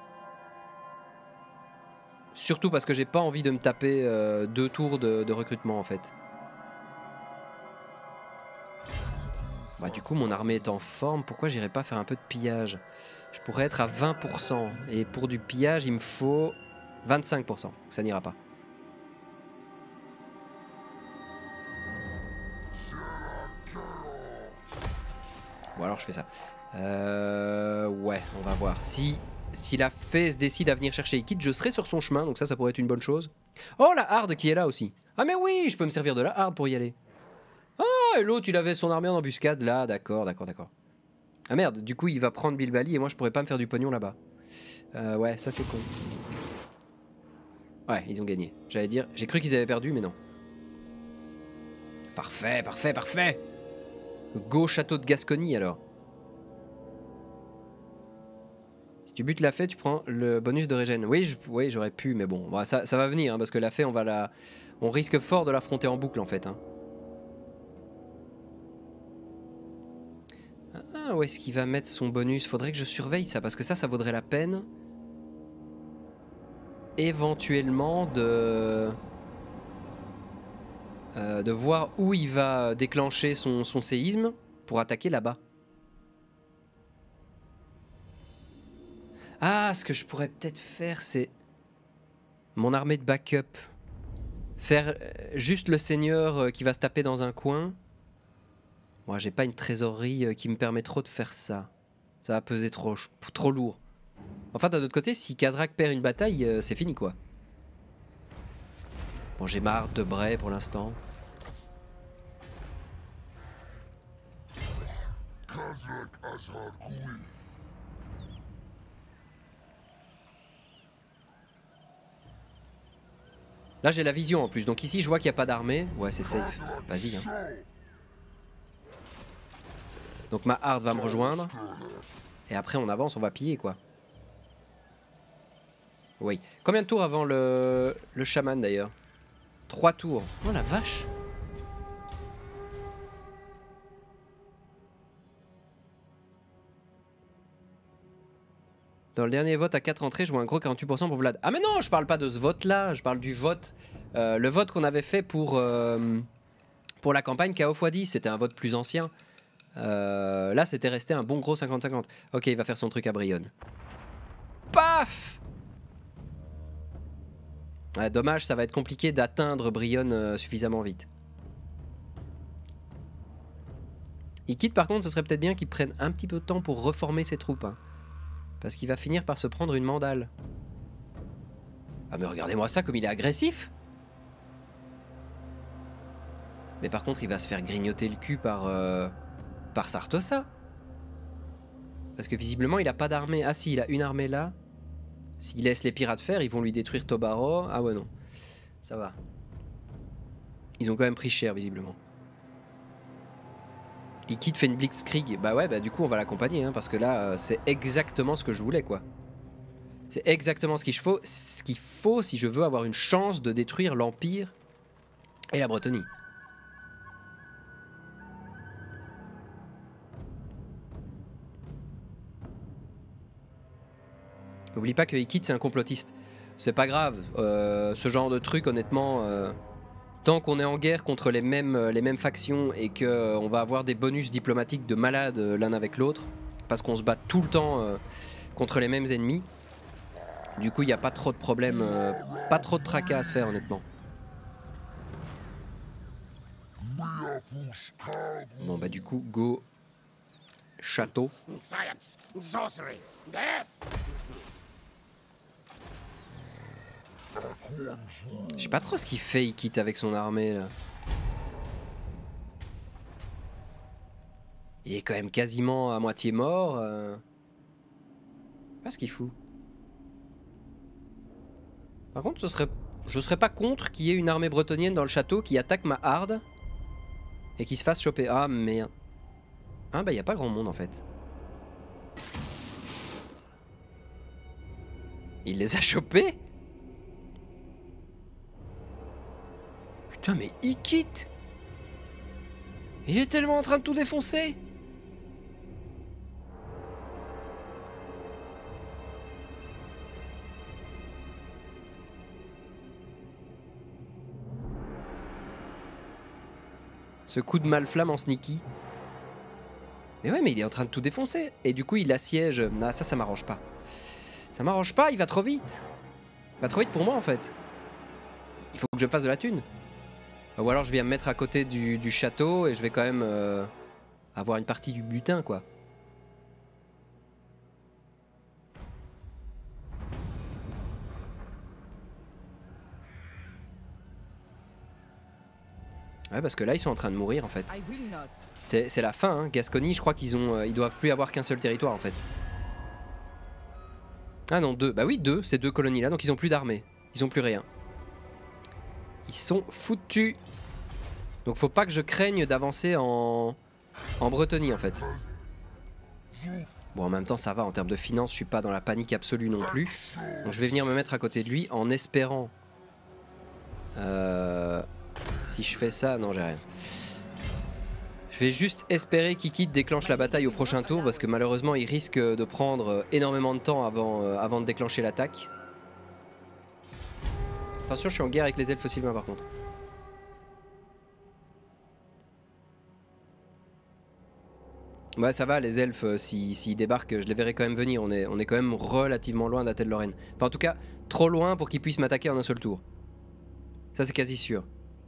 Surtout parce que j'ai pas envie de me taper 2 tours de recrutement en fait. Bah du coup mon armée est en forme, pourquoi j'irais pas faire un peu de pillage? Je pourrais être à 20% et pour du pillage il me faut 25%, ça n'ira pas. Bon alors je fais ça. Ouais, on va voir. Si la fée se décide à venir chercher Ikit, je serai sur son chemin, donc ça pourrait être une bonne chose. Oh, la harde qui est là aussi. Ah mais oui, je peux me servir de la harde pour y aller. Ah, et l'autre, il avait son armée en embuscade là, d'accord. Ah merde, du coup, il va prendre Bilbali et moi, je pourrais pas me faire du pognon là-bas. Ouais, ça c'est con. Ouais, ils ont gagné. J'allais dire, j'ai cru qu'ils avaient perdu, mais non. Parfait. Go château de Gascogne alors. Si tu butes la fée, tu prends le bonus de régène. Oui, j'aurais pu, mais bon, bah, ça va venir, hein, parce que la fée, on risque fort de l'affronter en boucle en fait. Hein. Ah, où est-ce qu'il va mettre son bonus? Faudrait que je surveille ça, parce que ça vaudrait la peine. Éventuellement de voir où il va déclencher son séisme pour attaquer là-bas. Ah, ce que je pourrais peut-être faire, c'est mon armée de backup. Faire juste le seigneur qui va se taper dans un coin. Moi, j'ai pas une trésorerie qui me permet trop de faire ça. Ça va peser trop lourd. Enfin, d'un autre côté, si Khazrak perd une bataille, c'est fini, quoi. Bon, j'ai marre de Bray pour l'instant. Là, j'ai la vision en plus. Donc ici, je vois qu'il n'y a pas d'armée. Ouais, c'est safe. Vas-y. Hein. Donc ma harde va me rejoindre. Et après, on avance, on va piller, quoi. Oui. Combien de tours avant le chaman, d'ailleurs? 3 tours. Oh la vache. Dans le dernier vote à 4 entrées, je vois un gros 48% pour Vlad. Ah mais non, je parle pas de ce vote-là, je parle du vote. Le vote qu'on avait fait pour la campagne KO x10, c'était un vote plus ancien. Là, c'était resté un bon gros 50-50. Ok, il va faire son truc à Brionne. Paf! Ouais, dommage, ça va être compliqué d'atteindre Brionne suffisamment vite. Il quitte par contre, ce serait peut-être bien qu'il prenne un petit peu de temps pour reformer ses troupes. Hein. Parce qu'il va finir par se prendre une mandale. Ah mais regardez-moi ça comme il est agressif. Mais par contre il va se faire grignoter le cul par Sartosa. Parce que visiblement il a pas d'armée. Ah si, il a une armée là. S'il laisse les pirates faire, ils vont lui détruire Tobaro. Ah ouais non, ça va. Ils ont quand même pris cher visiblement. Ikit fait une blitzkrieg. Bah ouais, bah du coup on va l'accompagner. Hein, parce que là c'est exactement ce que je voulais quoi. C'est exactement ce qu'il faut si je veux avoir une chance de détruire l'Empire et la Bretonie. N'oublie pas que Ikit c'est un complotiste. C'est pas grave. Ce genre de truc honnêtement... tant qu'on est en guerre contre les mêmes factions et qu'on va avoir des bonus diplomatiques de malade l'un avec l'autre, parce qu'on se bat tout le temps contre les mêmes ennemis, du coup il n'y a pas trop de problèmes, pas trop de tracas à se faire honnêtement. Bon bah du coup go château. Je sais pas trop ce qu'il fait, il quitte avec son armée là. Il est quand même quasiment à moitié mort. Pas ce qu'il fout. Par contre, je serais pas contre qu'il y ait une armée bretonienne dans le château qui attaque ma harde et qui se fasse choper. Ah merde. Ah bah y a pas grand monde en fait. Il les a chopés? Putain mais il quitte. Il est tellement en train de tout défoncer. Ce coup de malflamme en sneaky. Mais ouais, mais il est en train de tout défoncer. Et du coup, il assiège. Ah, ça m'arrange pas. Ça m'arrange pas, il va trop vite. Il va trop vite pour moi, en fait. Il faut que je me fasse de la thune. Ou alors, je viens me mettre à côté du château et je vais quand même avoir une partie du butin, quoi. Ouais, parce que là, ils sont en train de mourir, en fait. C'est la fin, hein. Gascogne, je crois ils doivent plus avoir qu'un seul territoire, en fait. Ah non, 2. Bah oui, 2, ces 2 colonies-là, donc ils ont plus d'armée. Ils ont plus rien. Ils sont foutus. Donc faut pas que je craigne d'avancer en Bretonie, en fait. Bon, en même temps, ça va, en termes de finances, je suis pas dans la panique absolue non plus. Donc je vais venir me mettre à côté de lui en espérant... Si je fais ça, non j'ai rien. Je vais juste espérer qu'Ikit déclenche la bataille au prochain tour parce que malheureusement il risque de prendre énormément de temps avant de déclencher l'attaque. Attention, je suis en guerre avec les elfes sylvains par contre. Ouais, ça va, les elfes, s'ils débarquent, je les verrai quand même venir. On est quand même relativement loin d'Atel Lorraine. Enfin, en tout cas, trop loin pour qu'ils puissent m'attaquer en un seul tour. Ça, c'est quasi sûr.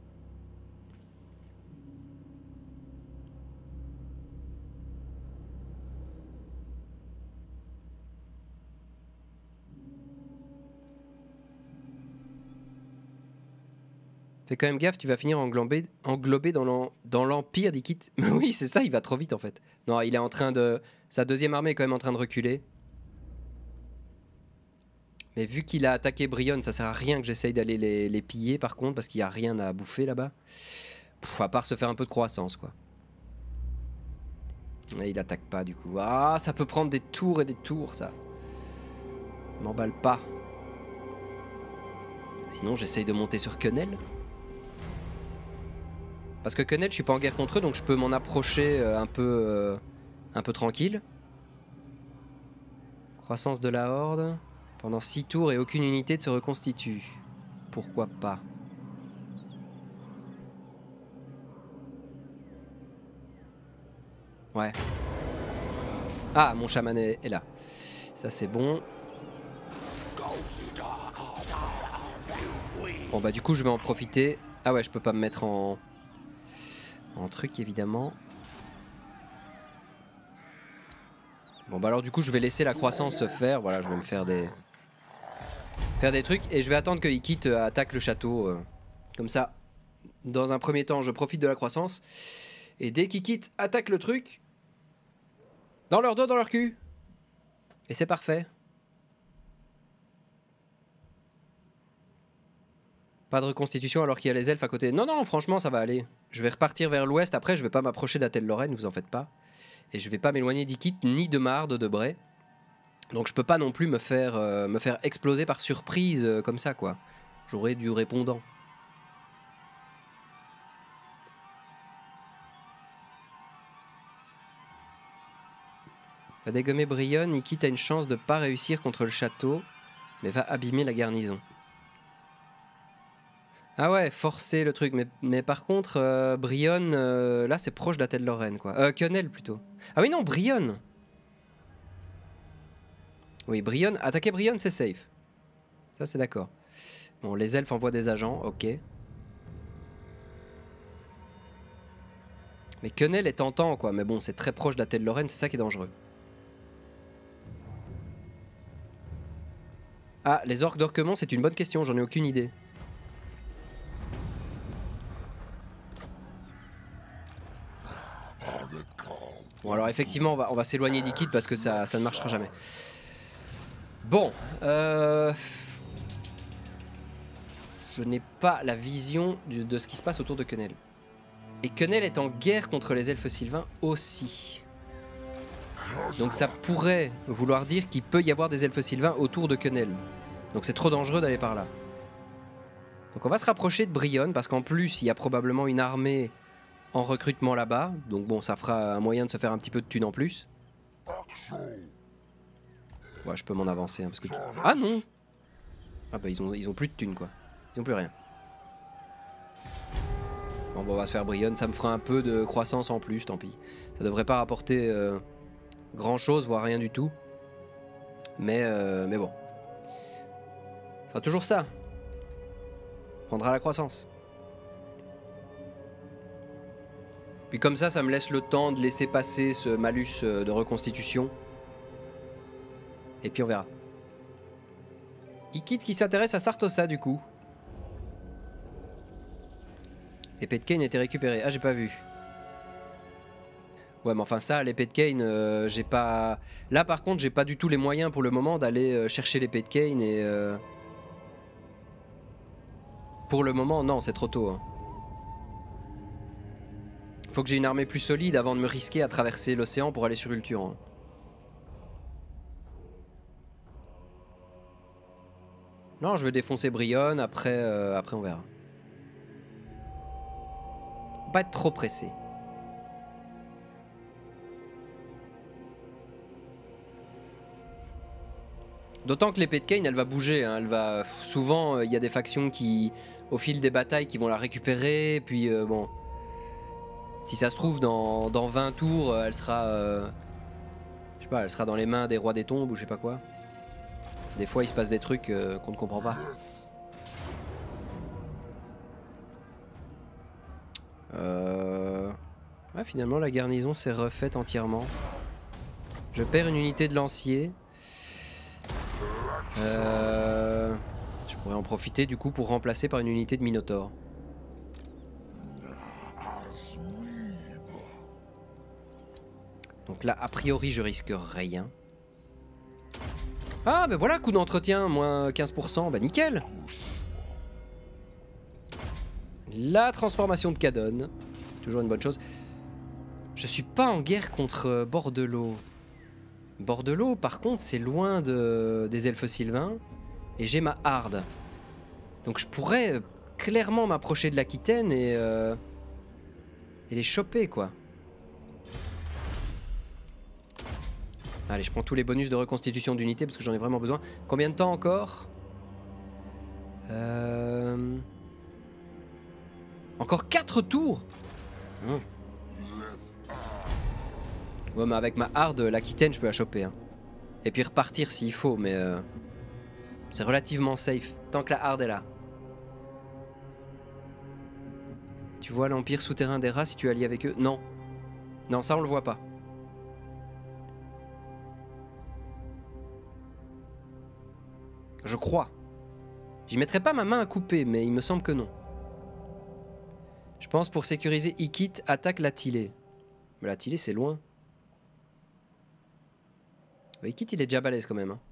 Fais quand même gaffe, tu vas finir englobé dans l'Empire d'Ikit. Oui, c'est ça, il va trop vite en fait. Non, il est en train de... Sa deuxième armée est quand même en train de reculer. Mais vu qu'il a attaqué Brionne, ça sert à rien que j'essaye d'aller les piller par contre, parce qu'il n'y a rien à bouffer là-bas. À part se faire un peu de croissance, quoi. Et il attaque pas du coup. Ah, ça peut prendre des tours et des tours, ça. M'emballe pas. Sinon, j'essaye de monter sur Quenel. Parce que Quenel, je suis pas en guerre contre eux, donc je peux m'en approcher un peu tranquille. Croissance de la Horde. Pendant 6 tours et aucune unité ne se reconstitue. Pourquoi pas? Ouais. Ah, mon chaman est là. Ça, c'est bon. Bon, bah du coup, je vais en profiter. Ah ouais, je peux pas me mettre en truc, évidemment. Bon, bah alors du coup, je vais laisser la croissance se faire. Voilà, je vais me faire des trucs. Et je vais attendre que Ikit attaque le château. Comme ça, dans un premier temps, je profite de la croissance. Et dès qu'Ikit attaque le truc, dans leur dos, dans leur cul. Et c'est parfait. Pas de reconstitution alors qu'il y a les elfes à côté. Non, non, franchement, ça va aller. Je vais repartir vers l'ouest. Après, je vais pas m'approcher d'Atel Lorraine, vous en faites pas. Et je vais pas m'éloigner d'Ikit ni de Marde, de Bray. Donc je peux pas non plus me faire exploser par surprise comme ça, quoi. J'aurai du répondant. Va dégommer Brionne, Ikit a une chance de pas réussir contre le château, mais va abîmer la garnison. Ah ouais, forcer le truc, mais par contre, Brionne, là c'est proche d'Atel Lorraine, quoi. Quenel plutôt. Ah oui non, Brionne. Oui, Brionne, attaquer Brionne c'est safe. Ça c'est d'accord. Bon, les elfes envoient des agents, ok. Mais Quenel est tentant, quoi. Mais bon, c'est très proche d'Atel Lorraine, c'est ça qui est dangereux. Ah, les orques d'Orquemont, c'est une bonne question, j'en ai aucune idée. Bon, alors effectivement, on va s'éloigner d'Ikit parce que ça ne marchera jamais. Bon, je n'ai pas la vision de ce qui se passe autour de Quenel. Et Quenel est en guerre contre les elfes sylvains aussi. Donc ça pourrait vouloir dire qu'il peut y avoir des elfes sylvains autour de Quenel. Donc c'est trop dangereux d'aller par là. Donc on va se rapprocher de Brionne parce qu'en plus il y a probablement une armée en recrutement là-bas. Donc bon, ça fera un moyen de se faire un petit peu de thunes en plus. Ouais, je peux m'en avancer. Hein, parce que... Ah non! Ah bah ils ont plus de thunes quoi. Ils ont plus rien. Bon, on va se faire Brionne. Ça me fera un peu de croissance en plus, tant pis. Ça devrait pas rapporter grand chose, voire rien du tout. Mais bon. Ça sera toujours ça. Prendra la croissance. Puis comme ça me laisse le temps de laisser passer ce malus de reconstitution. Et puis on verra. Ikit qui s'intéresse à Sartosa du coup. L'épée de Kain a été récupérée. Ah, j'ai pas vu. Ouais, mais enfin ça, l'épée de Kain, j'ai pas... Là par contre, j'ai pas du tout les moyens pour le moment d'aller chercher l'épée de Kain et... Pour le moment, non, c'est trop tôt. Hein. Faut que j'ai une armée plus solide avant de me risquer à traverser l'océan pour aller sur Ulturan. Non, je vais défoncer Brionne, après on verra. Pas être trop pressé. D'autant que l'épée de Kain, elle va bouger. Hein, elle va... Souvent, il y a des factions qui, au fil des batailles, qui vont la récupérer. Puis bon, Si ça se trouve, dans 20 tours, elle sera... je sais pas, elle sera dans les mains des rois des tombes ou je sais pas quoi. Des fois, il se passe des trucs qu'on ne comprend pas. Ouais, finalement, la garnison s'est refaite entièrement. Je perds une unité de lancier. Je pourrais en profiter du coup pour remplacer par une unité de Minotaur. Donc là, a priori, je risque rien. Ah, ben voilà, coup d'entretien, moins 15%, bah nickel. La transformation de Cadon, toujours une bonne chose. Je suis pas en guerre contre Bordelot. Bordelot, par contre, c'est loin des elfes sylvains. Et j'ai ma harde. Donc je pourrais clairement m'approcher de l'Aquitaine et les choper, quoi. Allez, je prends tous les bonus de reconstitution d'unité parce que j'en ai vraiment besoin. Combien de temps encore? Encore 4 tours. Ouais, mais avec ma harde, l'Aquitaine, je peux la choper. Hein. Et puis repartir s'il faut, mais c'est relativement safe tant que la harde est là. Tu vois l'empire souterrain des rats si tu es allié avec eux? Non. Non, ça on le voit pas. Je crois. J'y mettrai pas ma main à couper, mais il me semble que non. Je pense pour sécuriser Ikit, attaque l'Attilé. Mais l'Attilé c'est loin. Ikit il est déjà balèze quand même. Hein.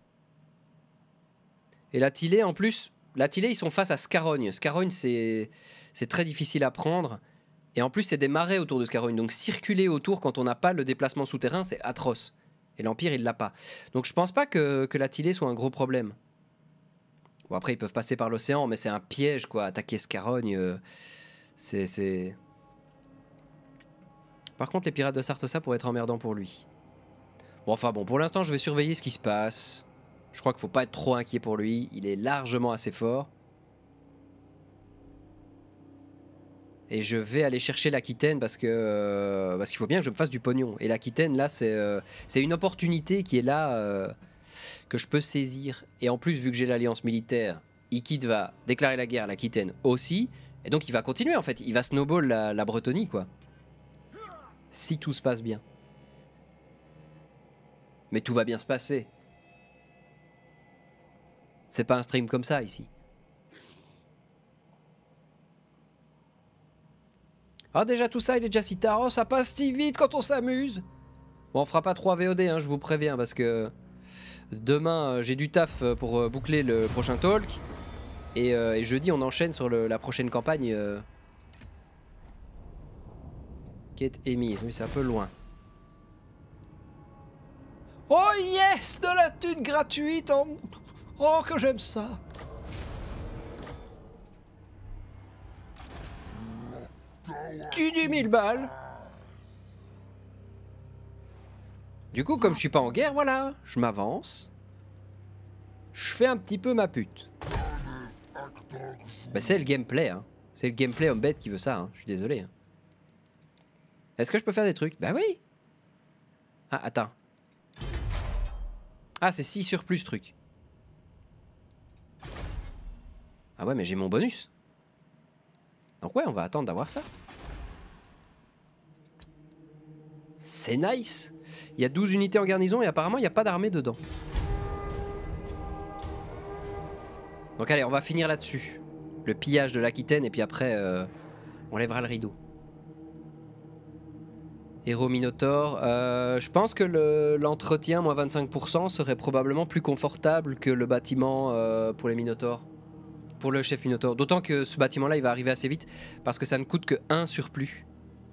Et l'Attilé en plus, l'Attilé ils sont face à Scarogne. Scarogne c'est très difficile à prendre. Et en plus c'est des marais autour de Scarogne. Donc circuler autour quand on n'a pas le déplacement souterrain c'est atroce. Et l'Empire il l'a pas. Donc je pense pas que l'Attilé soit un gros problème. Bon après ils peuvent passer par l'océan mais c'est un piège quoi. Attaquer Scarogne c'est... Par contre les pirates de Sartosa pourraient être emmerdants pour lui. Bon enfin bon pour l'instant je vais surveiller ce qui se passe. Je crois qu'il faut pas être trop inquiet pour lui. Il est largement assez fort. Et je vais aller chercher l'Aquitaine parce qu'il faut bien que je me fasse du pognon. Et l'Aquitaine là c'est une opportunité qui est là que je peux saisir. Et en plus vu que j'ai l'alliance militaire, Ikit va déclarer la guerre à l'Aquitaine aussi. Et donc il va continuer en fait. Il va snowball la Bretonie quoi. Si tout se passe bien. Mais tout va bien se passer. C'est pas un stream comme ça ici. Ah déjà tout ça il est déjà si tard. Oh ça passe si vite quand on s'amuse. Bon on fera pas 3 VOD hein, je vous préviens parce que demain j'ai du taf pour boucler le prochain talk. Et jeudi on enchaîne sur la prochaine campagne. Quête émise, oui c'est un peu loin. Oh yes, de la thune gratuite en... Oh que j'aime ça. Tu dis 1000 balles. Du coup comme je suis pas en guerre, voilà, je m'avance. Je fais un petit peu ma pute. Bah c'est le gameplay hein. C'est le gameplay homme bête qui veut ça hein. Je suis désolé hein. Est-ce que je peux faire des trucs? Bah oui. Ah attends. Ah c'est 6 sur plus truc. Ah ouais mais j'ai mon bonus. Donc ouais on va attendre d'avoir ça. C'est nice. Il y a 12 unités en garnison et apparemment il n'y a pas d'armée dedans. Donc allez on va finir là-dessus. Le pillage de l'Aquitaine et puis après on lèvera le rideau. Héros Minotaur. Je pense que l'entretien, moins 25%, serait probablement plus confortable que le bâtiment pour les Minotaurs. Pour le chef Minotaur. D'autant que ce bâtiment-là, il va arriver assez vite parce que ça ne coûte que 1 surplus.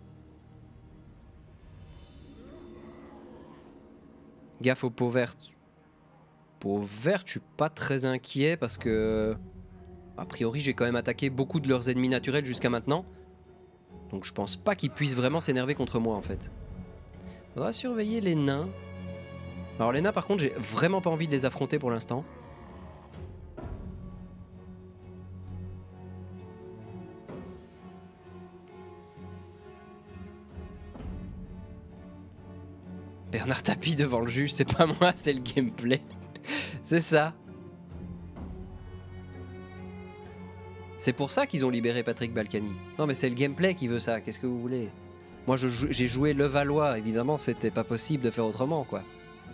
Gaffe aux peaux vertes. Peaux vertes, je suis pas très inquiet parce que... A priori, j'ai quand même attaqué beaucoup de leurs ennemis naturels jusqu'à maintenant. Donc je pense pas qu'ils puissent vraiment s'énerver contre moi en fait. Faudra surveiller les nains. Alors les nains par contre, j'ai vraiment pas envie de les affronter pour l'instant. Bernard Tapie devant le juge, c'est pas moi, c'est le gameplay. C'est ça. C'est pour ça qu'ils ont libéré Patrick Balkany. Non mais c'est le gameplay qui veut ça, qu'est-ce que vous voulez? Moi j'ai joué Levallois, évidemment c'était pas possible de faire autrement quoi.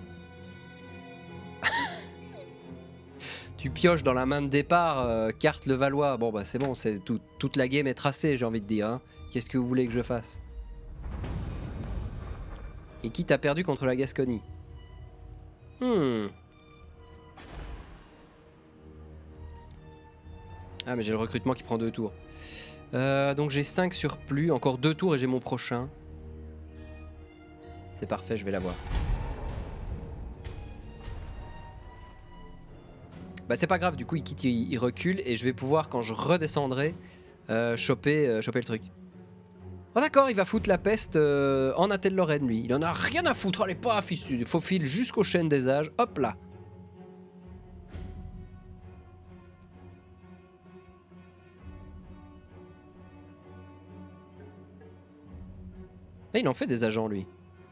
Tu pioches dans la main de départ, carte Levallois, bon bah c'est bon, toute la game est tracée j'ai envie de dire. Hein. Qu'est-ce que vous voulez que je fasse? Et qui t'a perdu contre la Gascogne? Ah mais j'ai le recrutement qui prend 2 tours. Donc j'ai 5 surplus, encore 2 tours et j'ai mon prochain. C'est parfait, je vais l'avoir. Bah c'est pas grave, du coup il quitte, il recule et je vais pouvoir quand je redescendrai choper le truc. Oh d'accord, il va foutre la peste en Atel-Lorraine lui. Il en a rien à foutre, allez pas il faufile jusqu'aux chaînes des âges, hop là. Et il en fait des agents lui.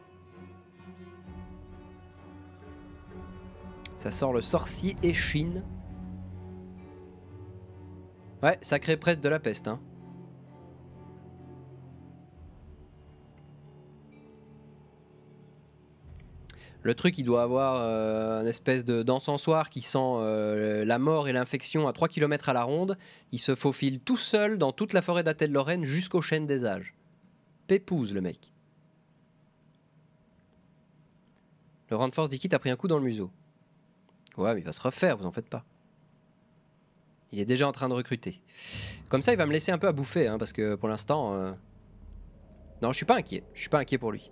Ça sort le sorcier Échine. Ouais, ça crée presque de la peste hein. Le truc, il doit avoir une espèce d'encensoir qui sent la mort et l'infection à 3 km à la ronde. Il se faufile tout seul dans toute la forêt d'Atel-Lorraine jusqu'aux chaînes des âges. Pépouze, le mec. Le Randforce d'Ikit a pris un coup dans le museau. Ouais, mais il va se refaire, vous en faites pas. Il est déjà en train de recruter. Comme ça, il va me laisser un peu à bouffer, hein, parce que pour l'instant... Non, je suis pas inquiet. Je suis pas inquiet pour lui.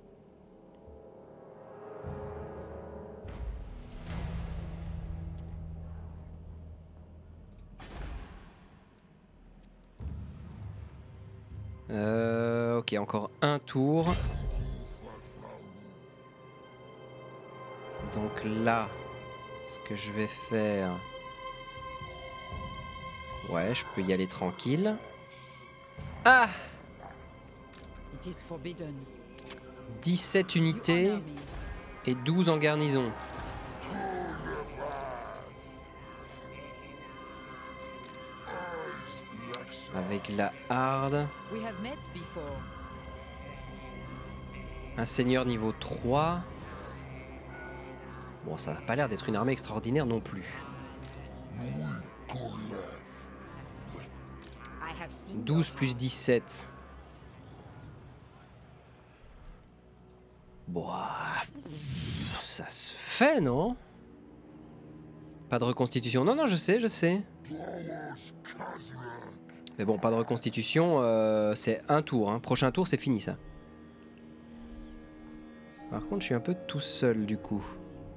Ok, encore un tour. Donc là, ce que je vais faire... Ouais, je peux y aller tranquille. Ah! 17 unités et 12 en garnison. Avec la harde. Un seigneur niveau 3. Bon, ça n'a pas l'air d'être une armée extraordinaire non plus. 12 plus 17. Bon, ça se fait, non? Pas de reconstitution. Non, non, je sais, je sais. Mais bon, pas de reconstitution, c'est un tour. Hein. Prochain tour, c'est fini, ça. Par contre, je suis un peu tout seul, du coup.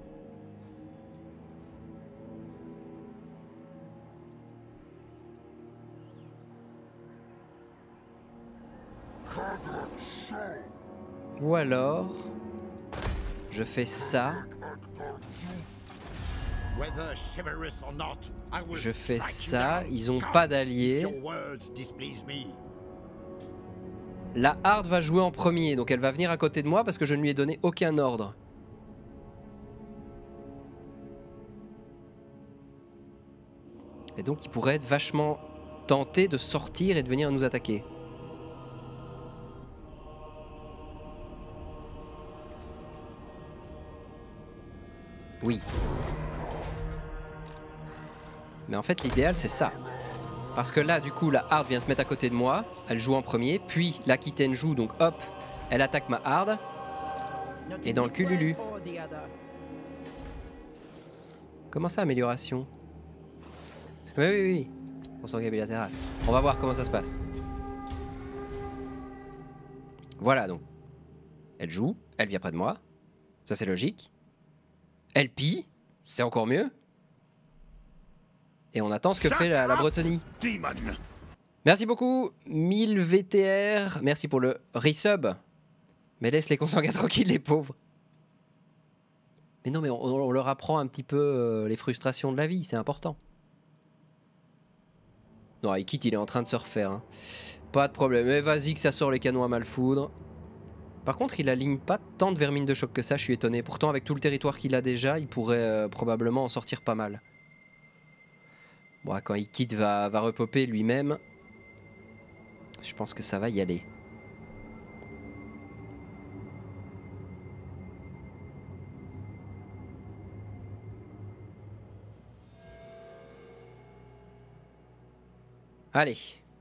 Ou alors, je fais ça. Je fais ça. Ils ont pas d'alliés. La harde va jouer en premier, donc elle va venir à côté de moi parce que je ne lui ai donné aucun ordre. Et donc il pourrait être vachement tenté de sortir et de venir nous attaquer. Oui. Mais en fait, l'idéal, c'est ça. Parce que là, du coup, la harde vient se mettre à côté de moi. Elle joue en premier. Puis, l'Aquitaine joue, donc hop, elle attaque ma harde. Et dans le cul, Lulu. Comment ça, amélioration? Oui, oui, oui. Pour son bilatéral. On va voir comment ça se passe. Voilà, donc. Elle joue. Elle vient près de moi. Ça, c'est logique. Elle pille, c'est encore mieux. Et on attend ce que fait la Bretonie. Merci beaucoup, 1000 VTR. Merci pour le resub. Mais laisse les consanguins tranquilles, les pauvres. Mais non, mais on leur apprend un petit peu les frustrations de la vie, c'est important. Non, Ikit, il est en train de se refaire. Hein. Pas de problème. Mais vas-y que ça sort les canons à mal foudre. Par contre, il aligne pas tant de vermines de choc que ça, je suis étonné. Pourtant, avec tout le territoire qu'il a déjà, il pourrait probablement en sortir pas mal. Bon, quand il quitte, va repopper lui-même. Je pense que ça va y aller. Allez.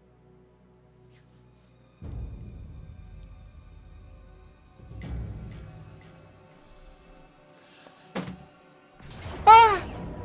Ah!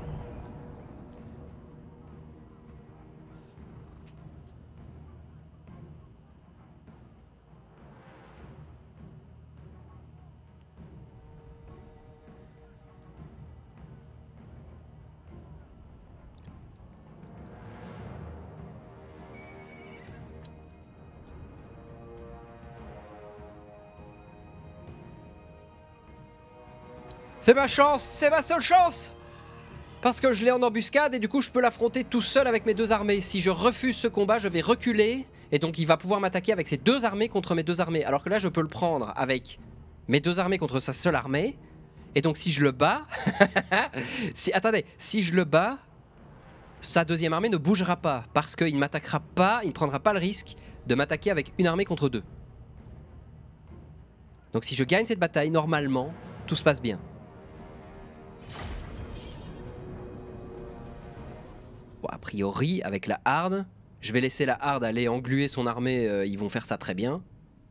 C'est ma chance, c'est ma seule chance! Parce que je l'ai en embuscade et du coup je peux l'affronter tout seul avec mes 2 armées. Si je refuse ce combat, je vais reculer et donc il va pouvoir m'attaquer avec ses 2 armées contre mes 2 armées. Alors que là je peux le prendre avec mes 2 armées contre sa seule armée. Et donc si je le bats... Attendez, si je le bats, sa 2e armée ne bougera pas. Parce qu'il ne m'attaquera pas, il ne prendra pas le risque de m'attaquer avec une armée contre 2. Donc si je gagne cette bataille, normalement, tout se passe bien. Bon, a priori, avec la harde, je vais laisser la harde aller engluer son armée, ils vont faire ça très bien.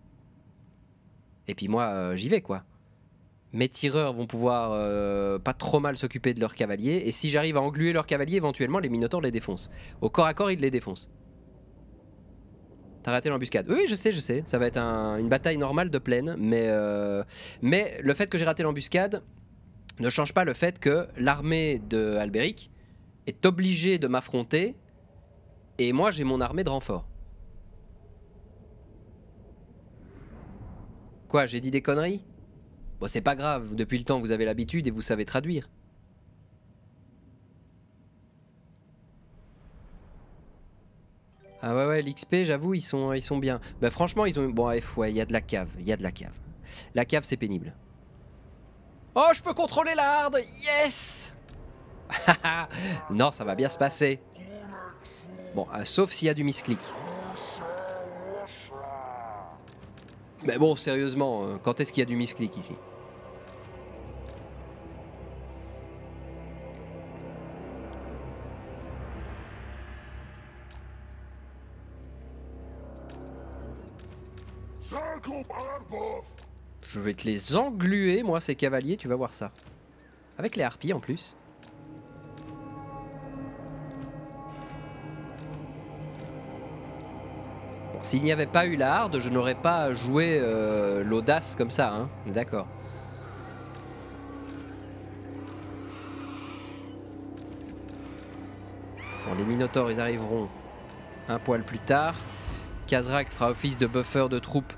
Et puis moi, j'y vais quoi. Mes tireurs vont pouvoir pas trop mal s'occuper de leurs cavaliers, et si j'arrive à engluer leurs cavaliers, éventuellement les minotaures les défoncent. Au corps à corps, ils les défoncent. T'as raté l'embuscade. Oui, je sais, ça va être une bataille normale de plaine, mais le fait que j'ai raté l'embuscade ne change pas le fait que l'armée de Albéric est obligé de m'affronter et moi j'ai mon armée de renfort. Quoi, j'ai dit des conneries? Bon, c'est pas grave, depuis le temps vous avez l'habitude et vous savez traduire. Ah ouais, l'XP, j'avoue, ils sont bien. Bah franchement, ils ont... Bon, ouais, il y a de la cave, La cave, c'est pénible. Oh, je peux contrôler la harde, yes. Non, ça va bien se passer. Bon, sauf s'il y a du misclick. Mais bon, sérieusement, quand est-ce qu'il y a du misclick ici? Je vais te les engluer, moi, ces cavaliers, tu vas voir ça. Avec les harpies en plus. Bon, s'il n'y avait pas eu la harde, je n'aurais pas joué l'audace comme ça, hein. D'accord. Bon, les minotaures, ils arriveront un poil plus tard. Khazrak fera office de buffer de troupes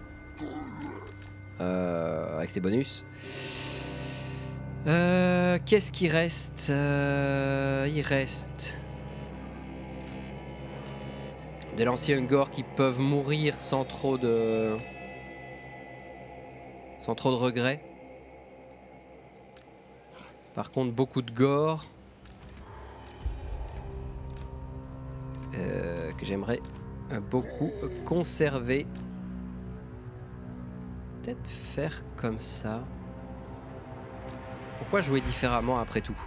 avec ses bonus. Qu'est-ce qui reste? Il reste des lanciers Ungor qui peuvent mourir sans trop de regrets. Par contre, beaucoup de gore que j'aimerais beaucoup conserver. Peut-être faire comme ça. Pourquoi jouer différemment après tout?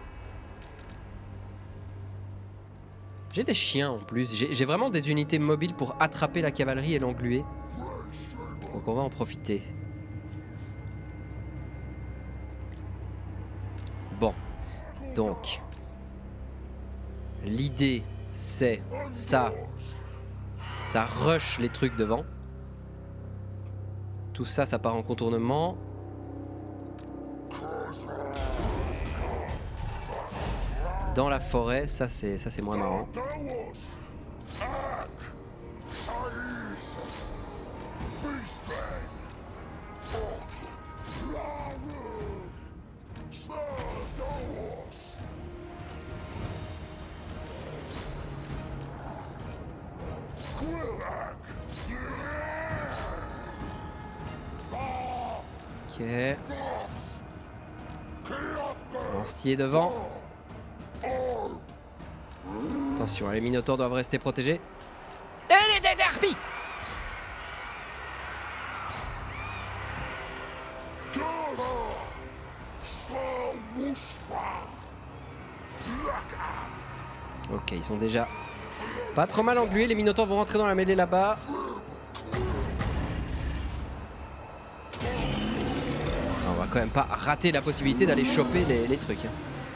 J'ai des chiens en plus. J'ai vraiment des unités mobiles pour attraper la cavalerie et l'engluer. Donc on va en profiter. Bon. Donc. L'idée, c'est ça. Ça rush les trucs devant. Tout ça, ça part en contournement. Dans la forêt, ça c'est moins marrant. Ok. Lancier devant. Attention, les minotaures doivent rester protégés. Et les harpies! Ok, ils sont déjà pas trop mal englués. Les minotaures vont rentrer dans la mêlée là-bas. On va quand même pas rater la possibilité d'aller choper les trucs. Hein.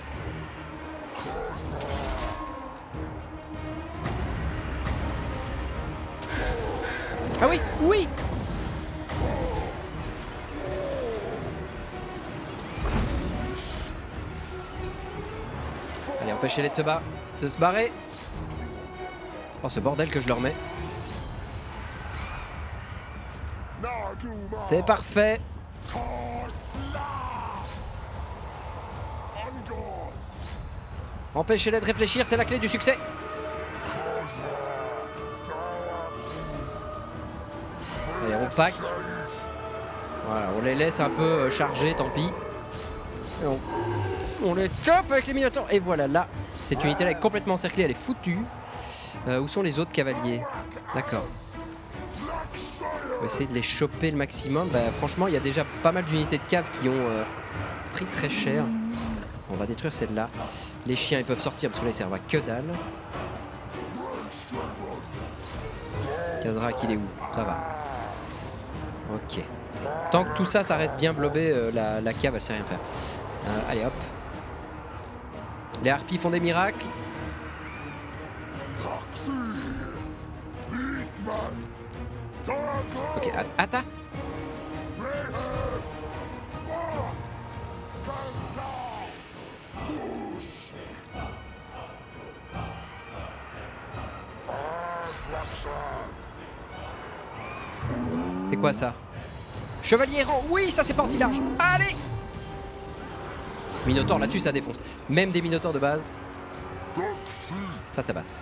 Ah oui, oui! Allez, empêchez-les de se barrer. Oh, ce bordel que je leur mets. C'est parfait. Empêchez-les de réfléchir, c'est la clé du succès. Allez, on pack. Voilà, on les laisse un peu chargés, tant pis. Et on les chope avec les minotaures. Et voilà, là, cette unité-là est complètement encerclée, elle est foutue. Où sont les autres cavaliers? D'accord. On va essayer de les choper le maximum. Bah, franchement, il y a déjà pas mal d'unités de caves qui ont pris très cher. On va détruire celle-là. Les chiens, ils peuvent sortir parce que là, ils servent à que dalle. Khazrak, il est où? Ça va. Ok. Tant que tout ça, ça reste bien blobé, la cave, elle sait rien faire. Allez, hop. Les harpies font des miracles. Ok, attends. C'est quoi ça? Chevalier errant. Oui, ça c'est parti large. Allez! Minotaure là-dessus, ça défonce. Même des minotaures de base, ça tabasse.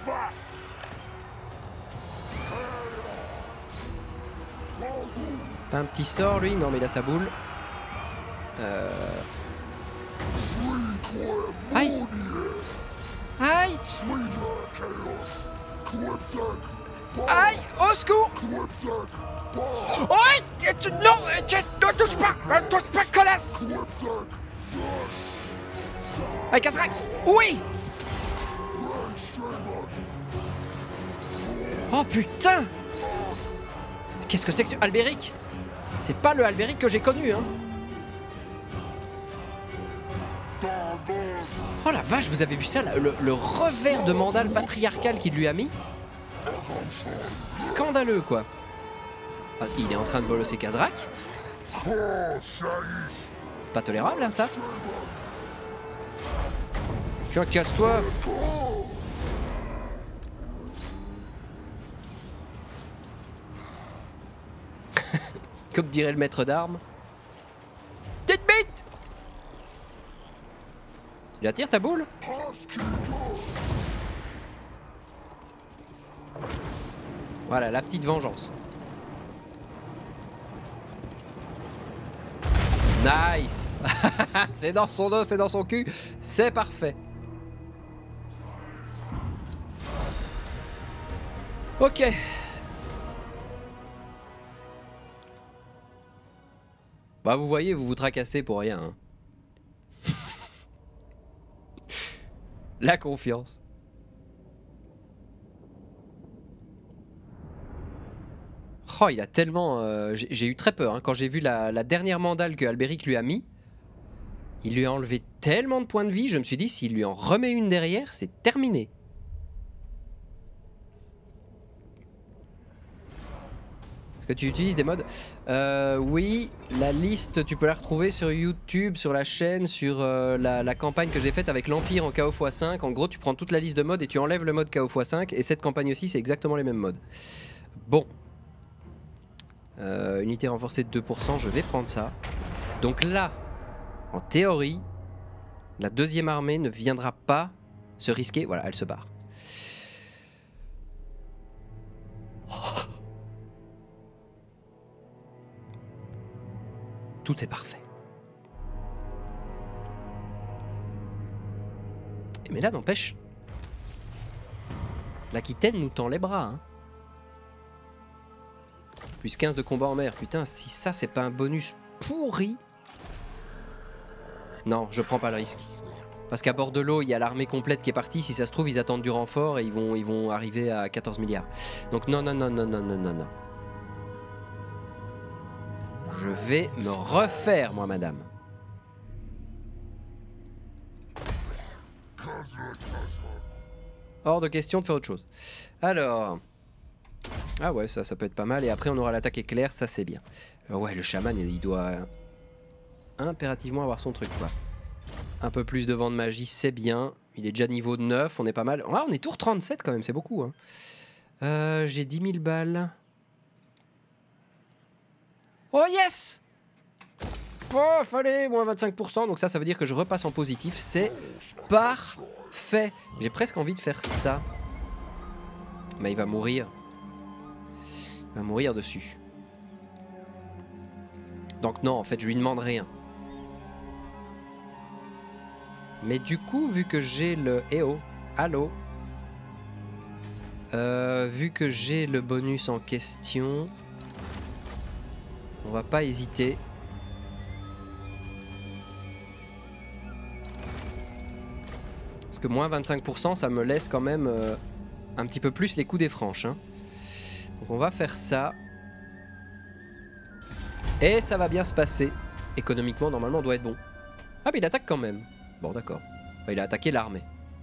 Pas un petit sort lui? Non mais il a sa boule. Aïe! Aïe! Aïe! Au secours! Oh! Non! Ne touche pas! Ne touche pas, connasse! Aïe, Khazrak! Oui! Oh putain! Qu'est-ce que c'est que ce Albéric? C'est pas le Albéric que j'ai connu, hein! Oh la vache, vous avez vu ça, le revers de mandale patriarcal qu'il lui a mis? Scandaleux, quoi. Ah, il est en train de bolosser Khazrak. C'est pas tolérable, hein, ça. Tiens, casse-toi. Comme dirait le maître d'armes. Petite bite! Tu attires ta boule? Voilà, la petite vengeance. Nice. C'est dans son dos, c'est dans son cul. C'est parfait. Ok. Bah vous voyez, vous vous tracassez pour rien. Hein. La confiance. Oh, il a tellement... j'ai eu très peur hein, quand j'ai vu la dernière mandale que Albéric lui a mis. Il lui a enlevé tellement de points de vie, je me suis dit, s'il lui en remet une derrière, c'est terminé. Est-ce que tu utilises des modes? Oui, la liste, tu peux la retrouver sur YouTube, sur la chaîne, sur la campagne que j'ai faite avec l'Empire en KO x5. En gros, tu prends toute la liste de modes et tu enlèves le mode KO x5. Et cette campagne aussi, c'est exactement les mêmes modes. Bon. Unité renforcée de 2%, je vais prendre ça. Donc là, en théorie, la deuxième armée ne viendra pas se risquer. Voilà, elle se barre. Tout est parfait. Mais là, n'empêche, l'Aquitaine nous tend les bras. Hein. Plus 15 de combat en mer. Putain, si ça, c'est pas un bonus pourri. Non, je prends pas le risque. Parce qu'à bord de l'eau, il y a l'armée complète qui est partie. Si ça se trouve, ils attendent du renfort et ils vont arriver à 14 milliards. Donc non, non, non, non, non, non, non, non. Je vais me refaire, moi, madame. Hors de question de faire autre chose. Alors... Ah ouais, ça peut être pas mal. Et après, on aura l'attaque éclair, ça c'est bien. Ouais, le chaman, il doit impérativement avoir son truc, quoi. Un peu plus de vent de magie, c'est bien. Il est déjà niveau 9, on est pas mal. Ah, on est tour 37 quand même, c'est beaucoup. Hein. J'ai 10 000 balles. Oh yes! Oh, fallait moins 25%, donc ça veut dire que je repasse en positif. C'est parfait. J'ai presque envie de faire ça. Mais il va mourir. Il va mourir dessus. Donc non, en fait, je lui demande rien. Mais du coup, vu que j'ai le... Eh oh, allô. Vu que j'ai le bonus en question, on va pas hésiter. Parce que moins 25%, ça me laisse quand même un petit peu plus les coups des franches. Hein. Donc on va faire ça. Et ça va bien se passer. Économiquement, normalement, on doit être bon. Ah, mais il attaque quand même. Bon, d'accord. Enfin, il a attaqué l'armée.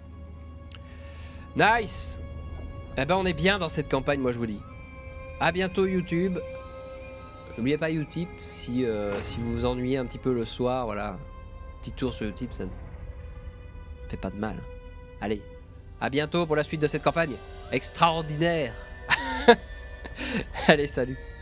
Nice! Eh ben, on est bien dans cette campagne, moi, je vous dis. À bientôt, YouTube. N'oubliez pas Utip, si vous vous ennuyez un petit peu le soir, voilà. Petit tour sur Utip, ça ne fait pas de mal. Allez, à bientôt pour la suite de cette campagne extraordinaire. Allez, salut.